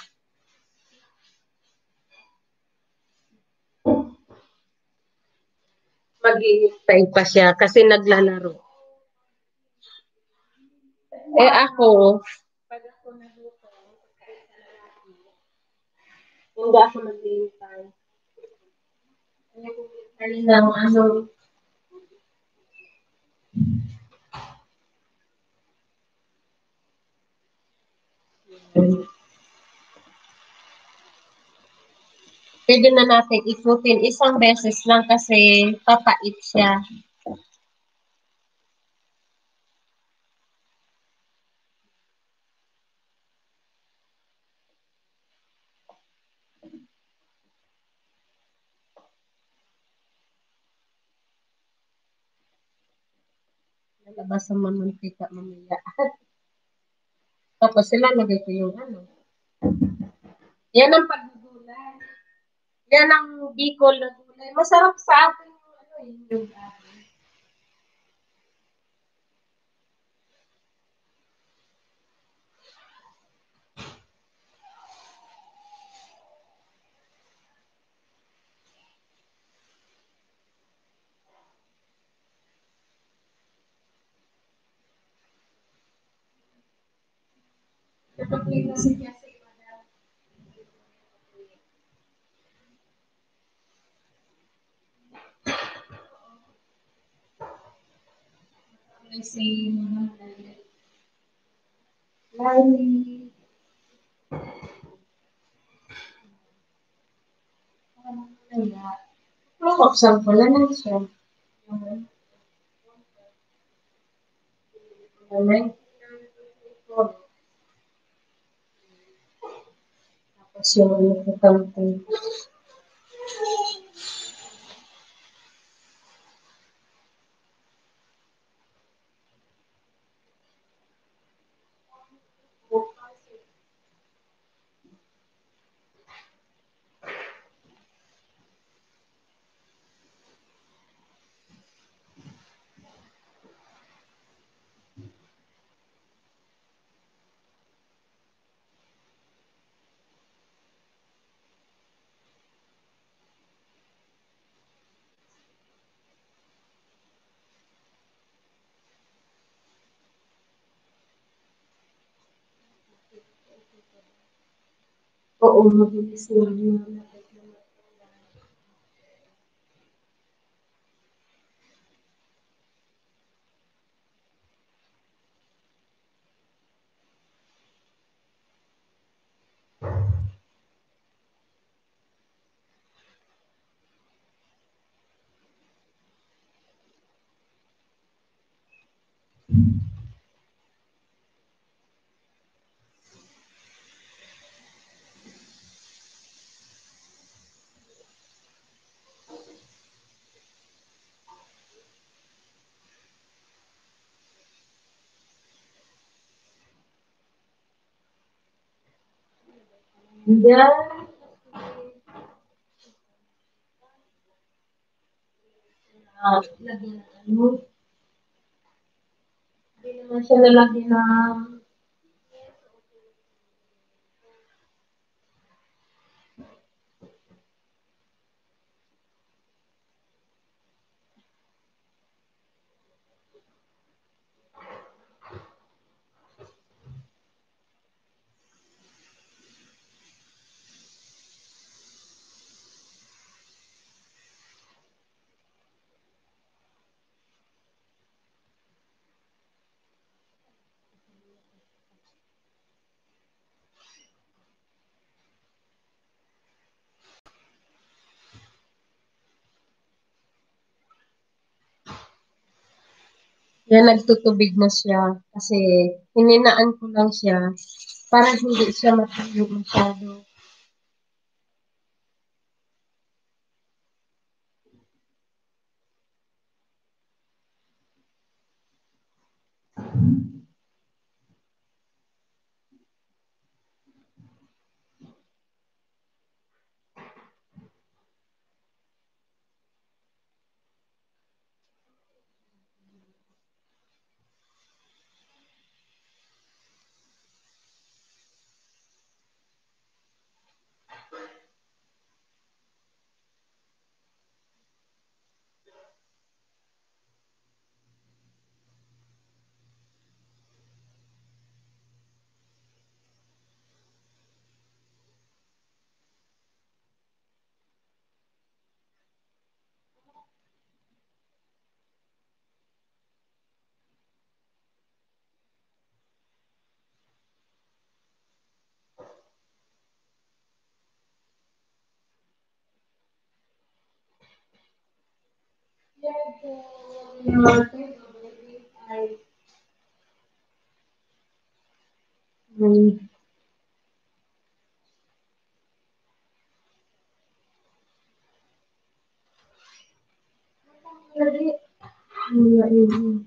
Maghihintay pa siya kasi naglalaro. Eh ako, pag ako naluto, hindi ako maghihintay. Kanina ng ano, pwede na natin ikutin isang beses lang kasi papait siya. Lalabas ang mamantika mamaya. Tapos sila lagay ko yung ano. Yan ang paggugulay. Yan ang Bicol na gulay. Masarap sa atin yung ano yung lugar. I say, Madam Lily. Buksan ko na lang siya. Tapos yung nakakante. Oo, mabilis lang yun. Then, ah, lagyan ng ano, hindi naman siya lalagyan ng yan, nagtutubig na siya kasi hininaan ko lang siya para hindi siya matuyo masyado. Hmm. Hmm.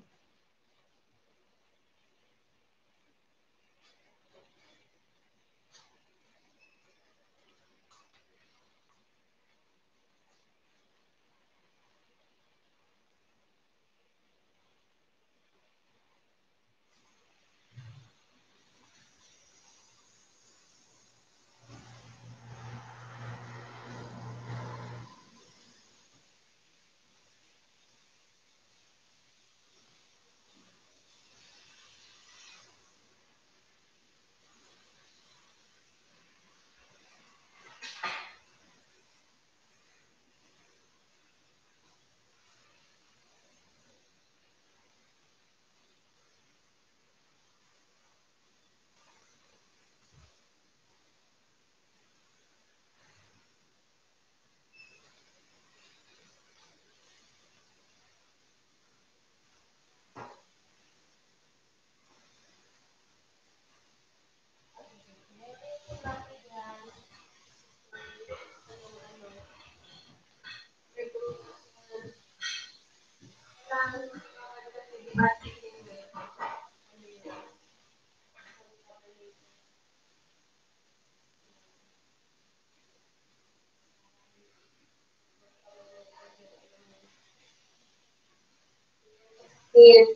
Yes.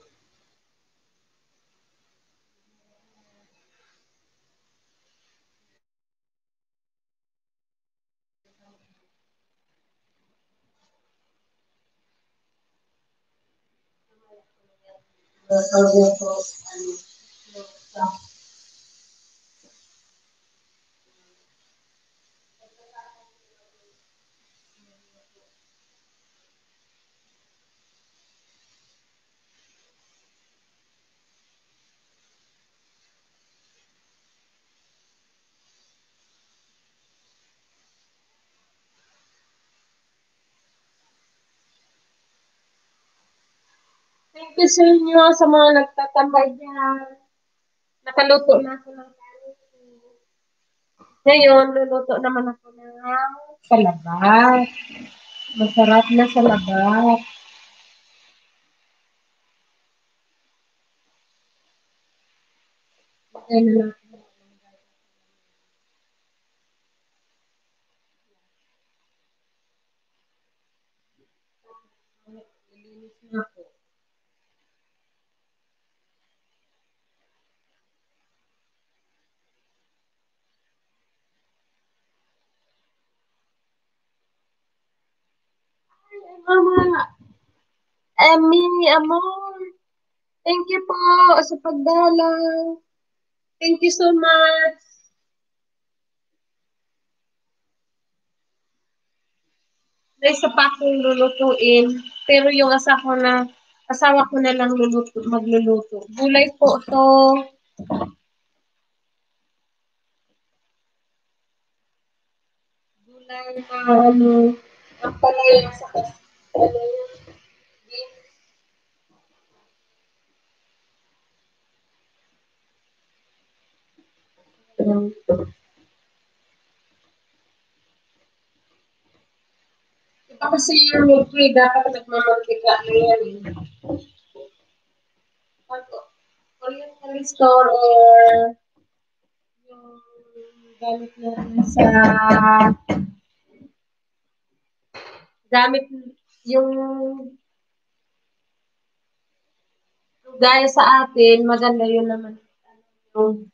Tawag ko, ano, thank you sa inyo sa mga nagtatambay dyan. Nakaluto na ako ng kanin. Ngayon, luluto naman ako ng salabat. Masarap na salabat. Lagay na natin. Nilinis na ako. Ay, mama. Emmy, amor. Thank you po sa pagdalaw. Thank you so much. May isa pa akong lulutuin. Pero yung asawa ko na, asawa ko na lang luluto, magluluto. Gulay po to. Gulay na ano, ang palaya sa kas, ano yun, beans. Ito kasi yung milky, dapat nagmamantika na yan eh. Ako, Oriental store or yung gamit natin sa gamit yung gaya sa atin, maganda yun naman. Yung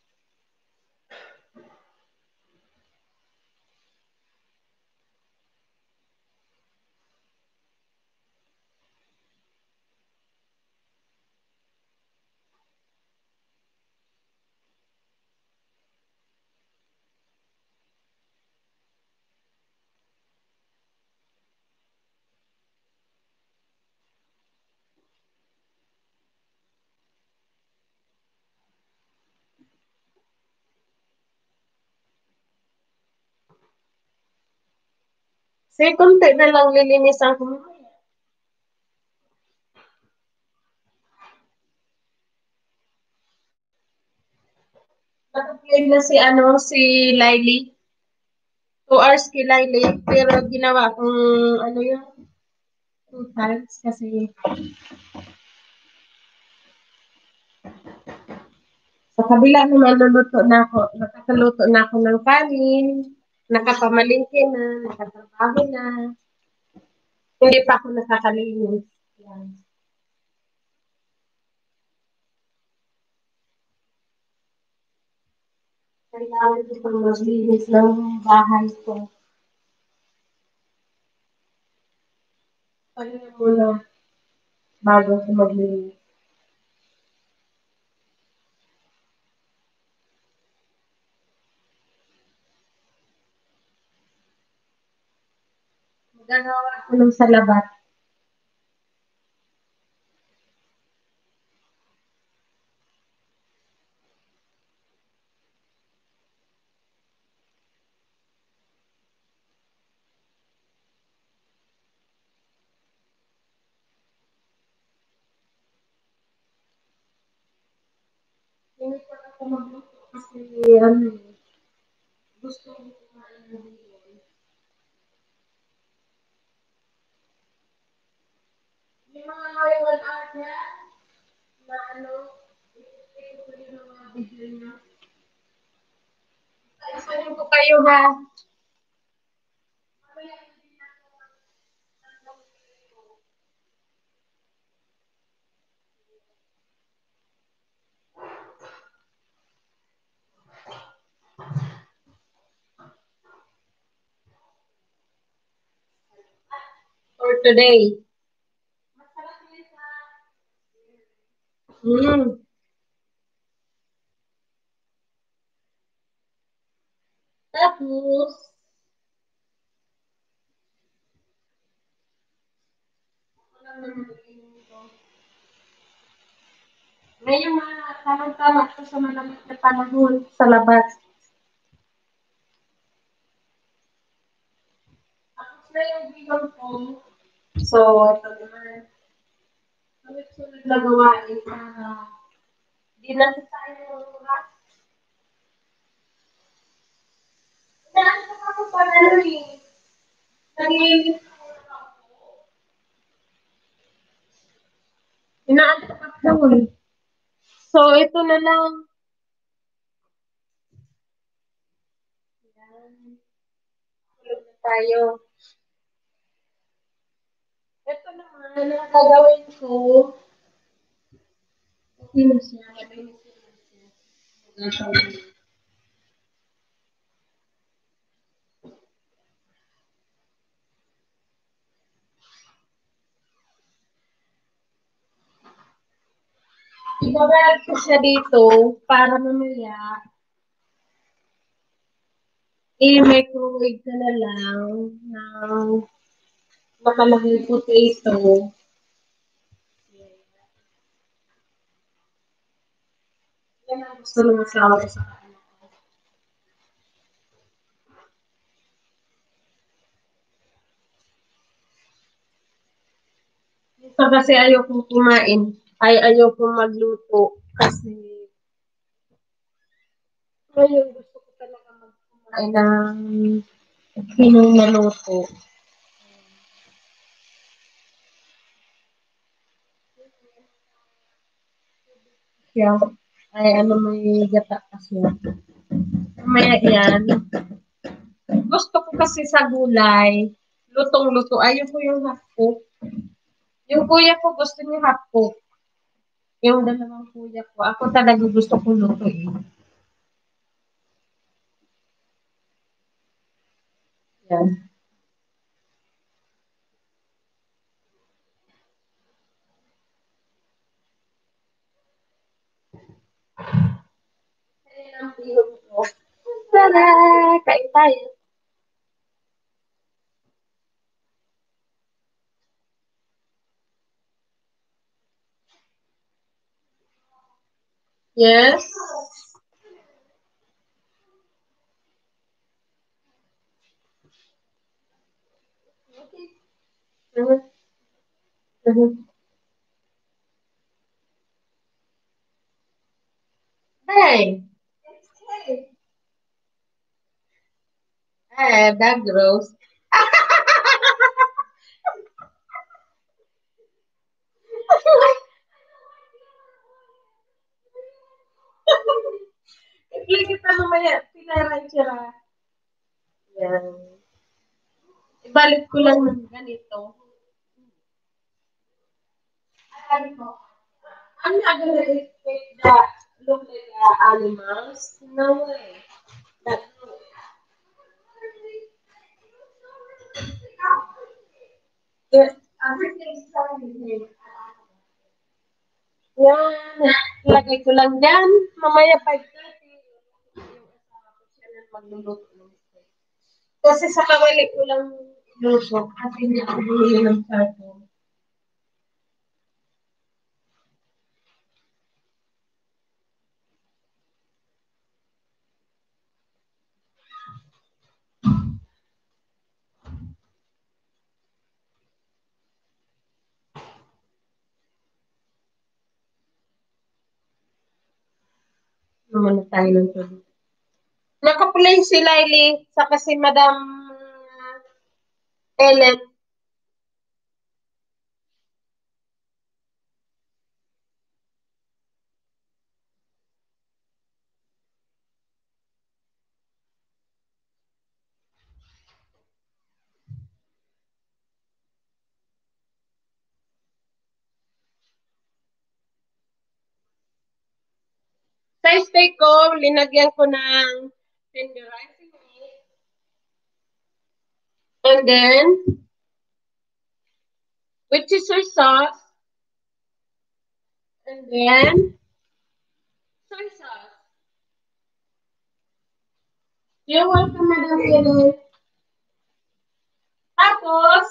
say, konti na lang lilinisan ko. Naka-play na si, ano, si Laili. Two hours kay Laili. Pero ginawa kong, ano yun, two times kasi sa kabila naman luluto na ako, nakakaluto na ako ng kanin, nakapamalingki na, nakatrabaho na, hindi pa ako nakakalinis. Yan. Kailangan ko pang maglinis ng bahay ko. Pahinga muna bago ko maglinis. Magagawa ako ng salabat. Hindi pa ako magluto kasi ano, gusto ko kumain ng bihon. Yung mga ngayon ate, na ano, ito ko yung mga video niya. Isanin ko kayo ha. today. Mm. Tapos, ngayon mga tamang-tama ito sa malamig na panahon sa labas. Tapos na yung bilang ko. So, ito naman. Sunod-sunod na gawain para di na sa tayo ng oras. Inaantok ako pa na rin. Nag-iinis ako. Inaantok ako eh. So, ito na lang. Yan. Tulog na tayo. Ito naman, ang gagawin ko. Okay na siya. Okay na siya. Ibabayad ko siya dito para mamaya i-microwave ka na lang ng makalagay potato. Yan ang gusto ng asawa ko sa kain. Ito kasi ayokong kumain. Ay ayokong magluto. Kasi ngayon gusto ko talaga magkumain ng hinong na luto. Yeah. Ay ano may gata kasi. Mamaya yan. Gusto ko kasi sa gulay, lutong-luto. Ayoko yung hapko. Yung kuya ko gusto niya hapko. Yung dalawang kuya ko. Ako talaga gusto ko lutuin. Yan. Ayan ang bihog ko. Tara! Kain tayo. Yes? Mhm. Mhm. Hey! Eh, that gross. Ikli kita mamaya. Pinaran siya. Yan. Ibalik ko lang ng ganito. Sabi ko, I'm not gonna expect that look like uh, animals. No way. That Yes, everything's fine here. Yan. Lagay ko lang yan. Mamaya five thirty. Yung asawa ko siya na magluluto ng steak. Kasi sa kawali ko lang luto. Kasi hindi ako bumili ng sardo. Naman na tayo ng tubig. Nakaplay si Laili sa kasi Madam Ellen. Sa steak ko, linagyan ko ng tenderizing meat. And then, with soy sauce, and then soy sauce. You're welcome, Madam Helen. Tapos,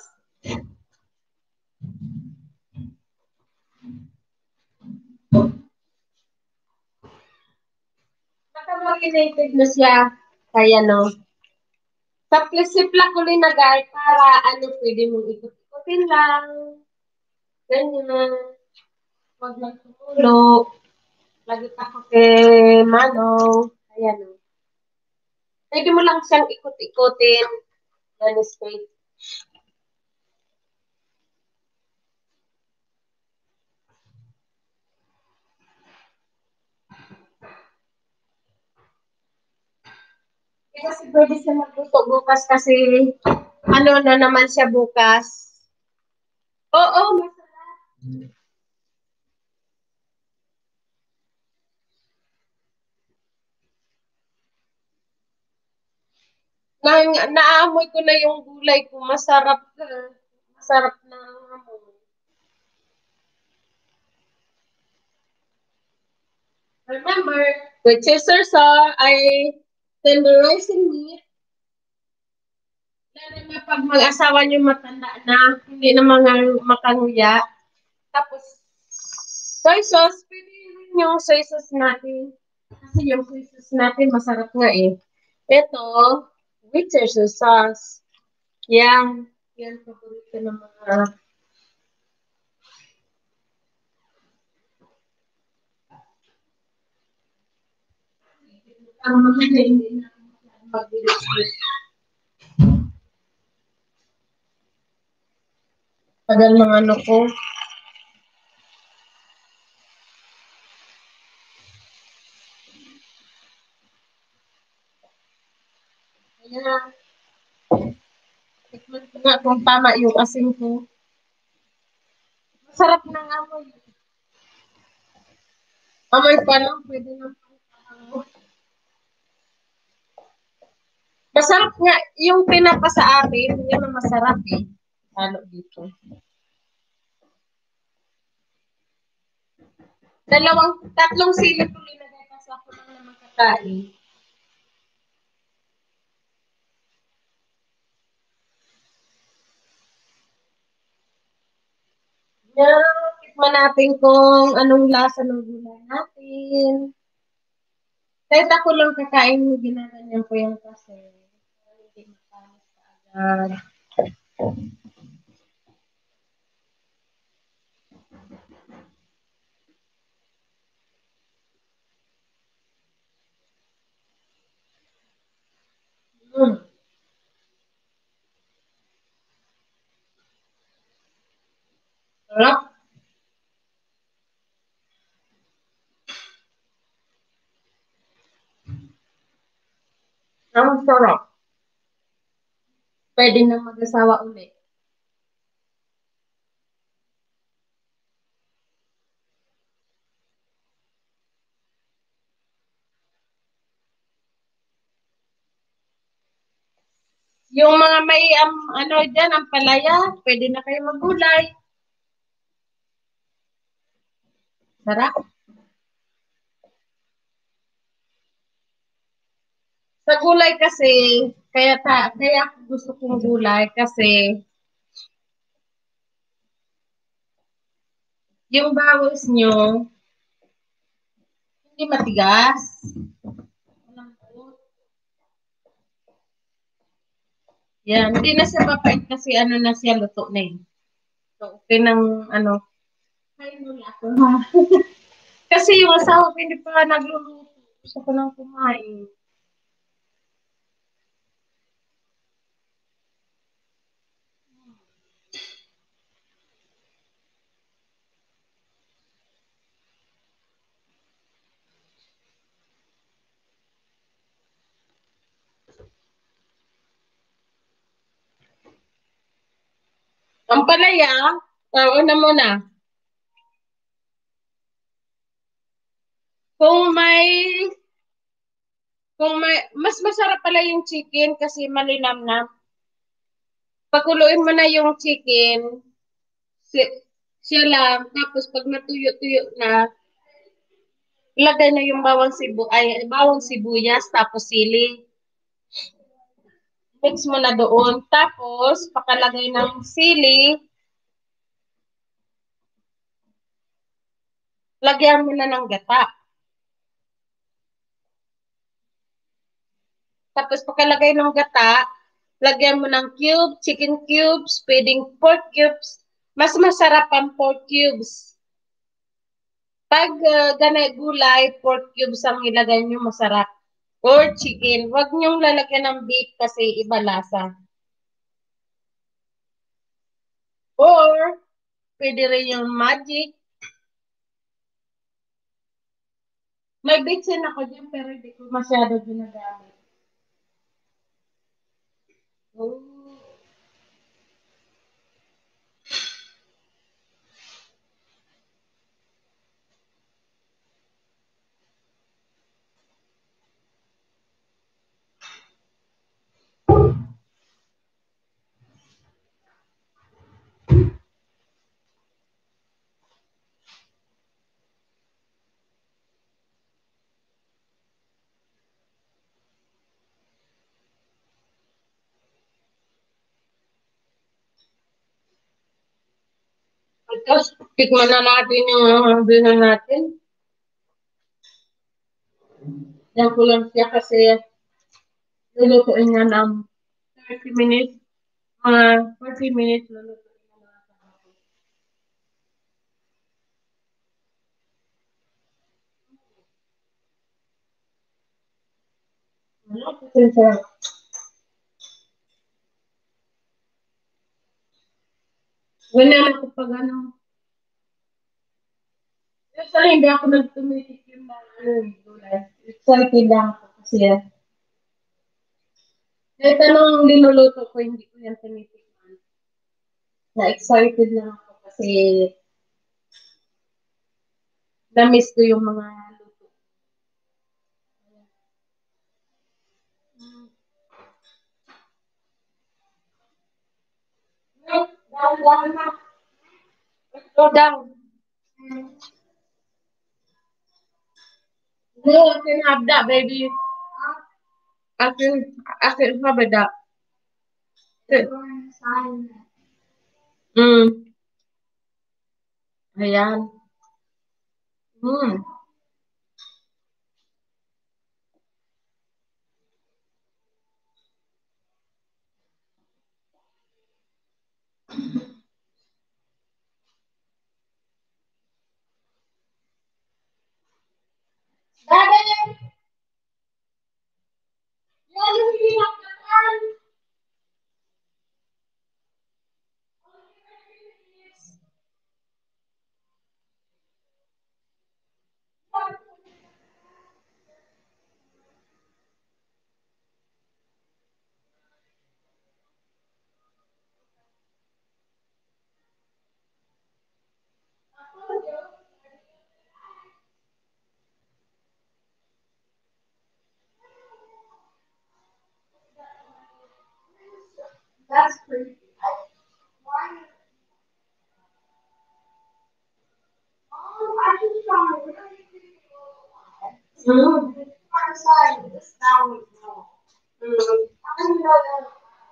naka-marinated na siya. Kaya no. Tapos, sipla ko linagay para ano, pwede mong ikot-ikutin lang. Ganyan. Huwag lang tumulo. Lagi pa ko kay Mano. Ayan o. Pwede mo lang siyang ikot-ikutin. Yan is straight. Kasi pwede siya magluto bukas kasi ano na naman siya bukas. Oo, masarap. Na, naamoy ko na yung gulay ko. Masarap na. Masarap na ang amoy. Remember, with Caesar sauce, ay tenderizing meat. Lalo na pag mag-asawa niyo matanda na, hindi na mga makanguya. Tapos, soy sauce, pwede rin yung soy sauce natin. Kasi yung soy sauce natin, masarap nga eh. Ito, with Caesar sauce. Yan. Yan, paborito ng mga ang mga hindi na mag-bilis. Tagal ng ano ko. Ayan. Tikman ko nga kung tama yung asin ko. Masarap ng amoy. Amoy pa lang, pwede na pang masarap nga, yung pinapa sa amin, yun ang masarap eh. Lalo dito. Dalawang, tatlong sili ko linagay kasi ako lang naman kakain. Yan, tikman natin kung anong lasa ng gulay natin. Kahit ako lang kakain, ginaganyan ko yung kasi. Hindi matamis ka agad. Hmm. Sarap. Ang sarap. Pwede na mag-asawa ulit. Yung mga may um, ano dyan, ang palaya, pwede na kayo maggulay. Sarap. Sa gulay kasi, kaya ta, kaya gusto kong gulay kasi yung bawis nyo, hindi matigas. Yan, hindi na siya mapait kasi ano na siya, luto na eh. So, okay ng ano. Kain mo na ako ha. Kasi yung asawa ko hindi pa nagluluto. Gusto ko nang kumain. Ang palaya, uh, una muna. Kung may, kung may, mas masarap pala yung chicken kasi malinamnam. Pagkuluin mo na yung chicken, Si, siya lang. Tapos pag natuyo-tuyo na, ilagay na yung bawang sibu, ay, bawang sibuyas, tapos sili. Mix mo na doon. Tapos, pakalagay ng sili, lagyan mo na ng gata. Tapos, pakalagay ng gata, lagyan mo ng cube, chicken cubes, pwedeng pork cubes. Mas masarap ang pork cubes. Pag uh, ganay gulay, pork cubes ang ilagay nyo, masarap. Or chicken. Huwag nyong lalagyan ng beef kasi iba lasa. Or, pwede rin yung magic. May bitsin ako dyan, pero hindi ko masyado ginagamit. Oh. Tapos, tikman na natin yung bina natin. Yan ko lang siya kasi lulutuin niya ng thirty minutes. Mga forty minutes lulutuin niya na. Ano? Kasi siya. Ganyan ako pag ano. Actually, hindi ako nagtumitikim ng ano yung gulay. Excited lang ako kasi yan. Kahit anong linuluto ko, hindi ko yan tinitikman. Na-excited lang ako kasi na-miss ko yung mga luto. Down, down na. Go down. No, I can have that, baby. I can, I can have that. Mm. Ayan. Mm. Daddy! Yan yung hinakakan. That's creepy. Why? Oh, I just found a really creepy little one. Mm. I'm sorry, this now is no. Mm. I don't know that.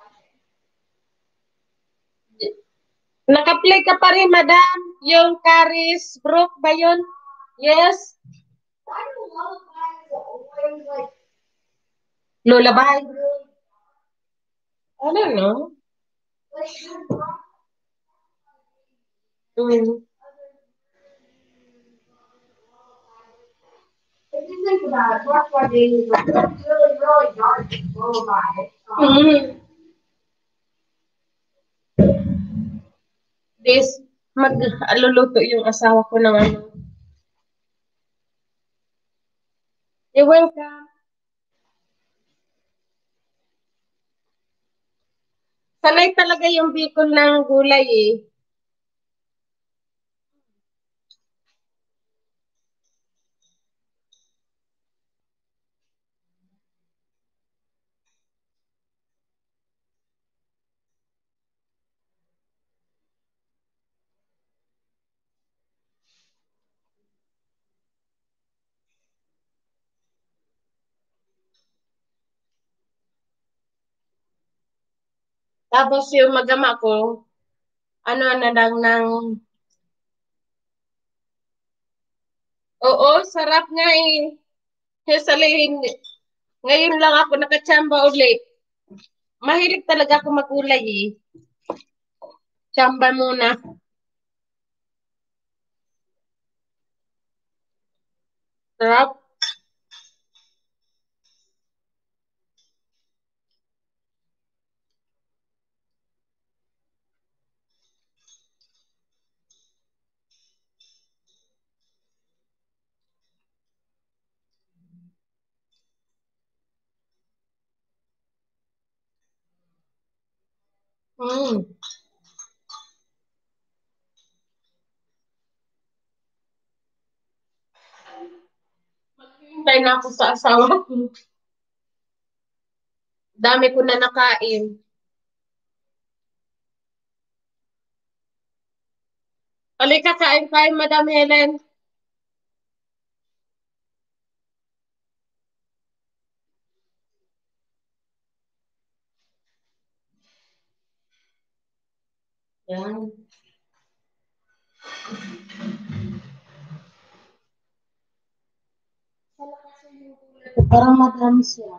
Naka-play ka pa rin, madam. Yung Caris Brook ba yun? Yes? Why do lullabies always like lullaby? I don't know. Mm. If you think about it, that's why they use like really, really dark lullaby. Mm. This, mag-aluluto yung asawa ko ng ano. You're welcome. Sanay talaga yung bicol ng gulay eh. Tapos yung magama ko, ano na lang ng, oo, sarap nga eh. Kaya salihin, ngayon lang ako nakachamba uli. Mahilig talaga ako magulay eh. Chamba muna. Sarap. Mm. Hintay na ako sa asawa ko. Dami ko na nakain. Halika, kain tayo, Madam Helen. Yan. Para madami siya.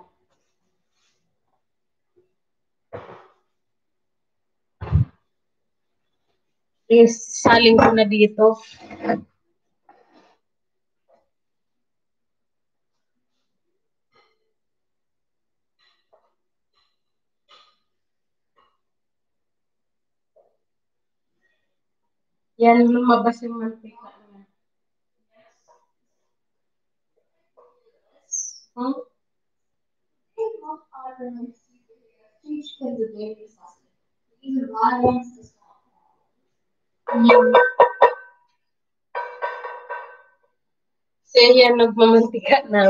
Yes, saling ko na dito. Yan, lumabas yung mantika niya. Hmm? Yan. Siya yan, nagmamantika na.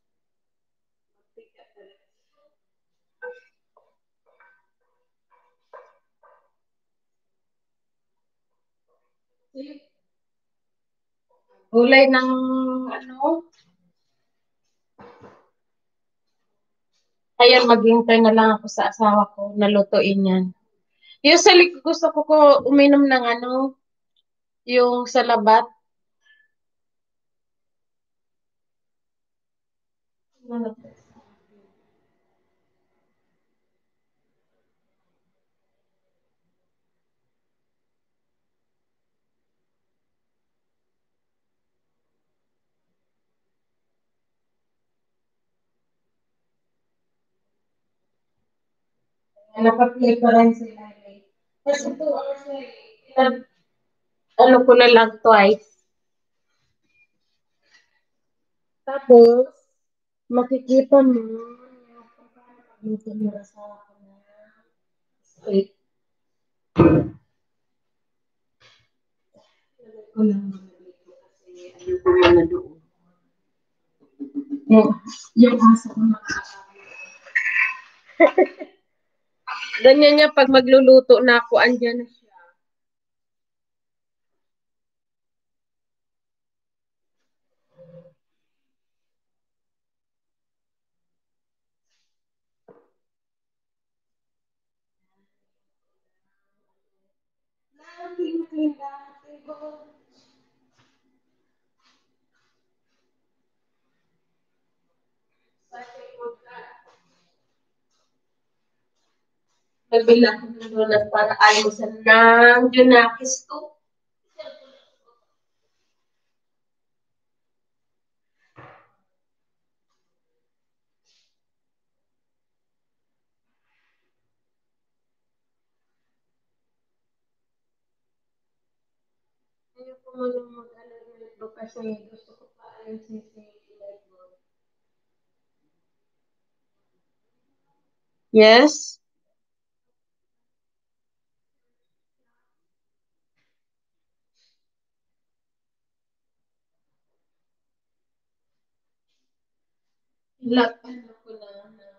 Gulay ng ano. Ayan, maghintay na lang ako sa asawa ko. Nalutuin yan. Usually, gusto ko ko uminom ng ano, yung sa labat. Nakaplay pa rin sila. Kasi two hours na eh. Ano ko na lang twice. Tapos, makikita mo yung tumira sa steak. Ko lang dito kasi ayoko na doon. Yung, yung aso ko na ganyan niya pag magluluto na ako, andyan na siya. Nabila ko na doon para ayusan ng Junakis ko. Ayoko mo yung mag-alala nito kasi gusto ko pa ayusin si Lego. Yes? Lapan ako na na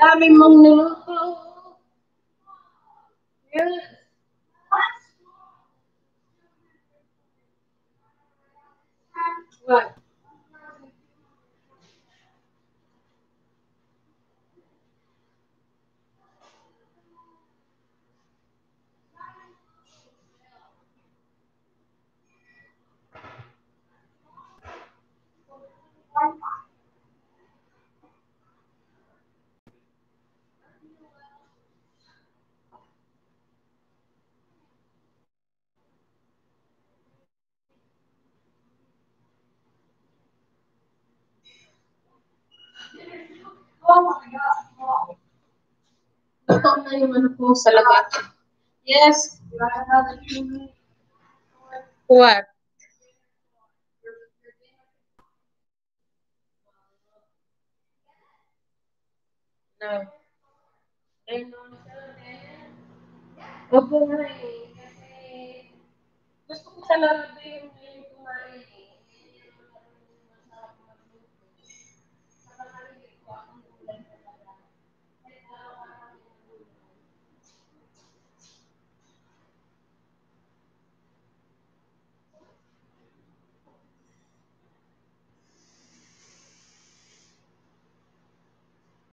Dami mong niluto. Yes. What? Ito na yung ano po sa labas. Yes. What? No. I know. Opo nga eh. Kasi gusto ko talaga yung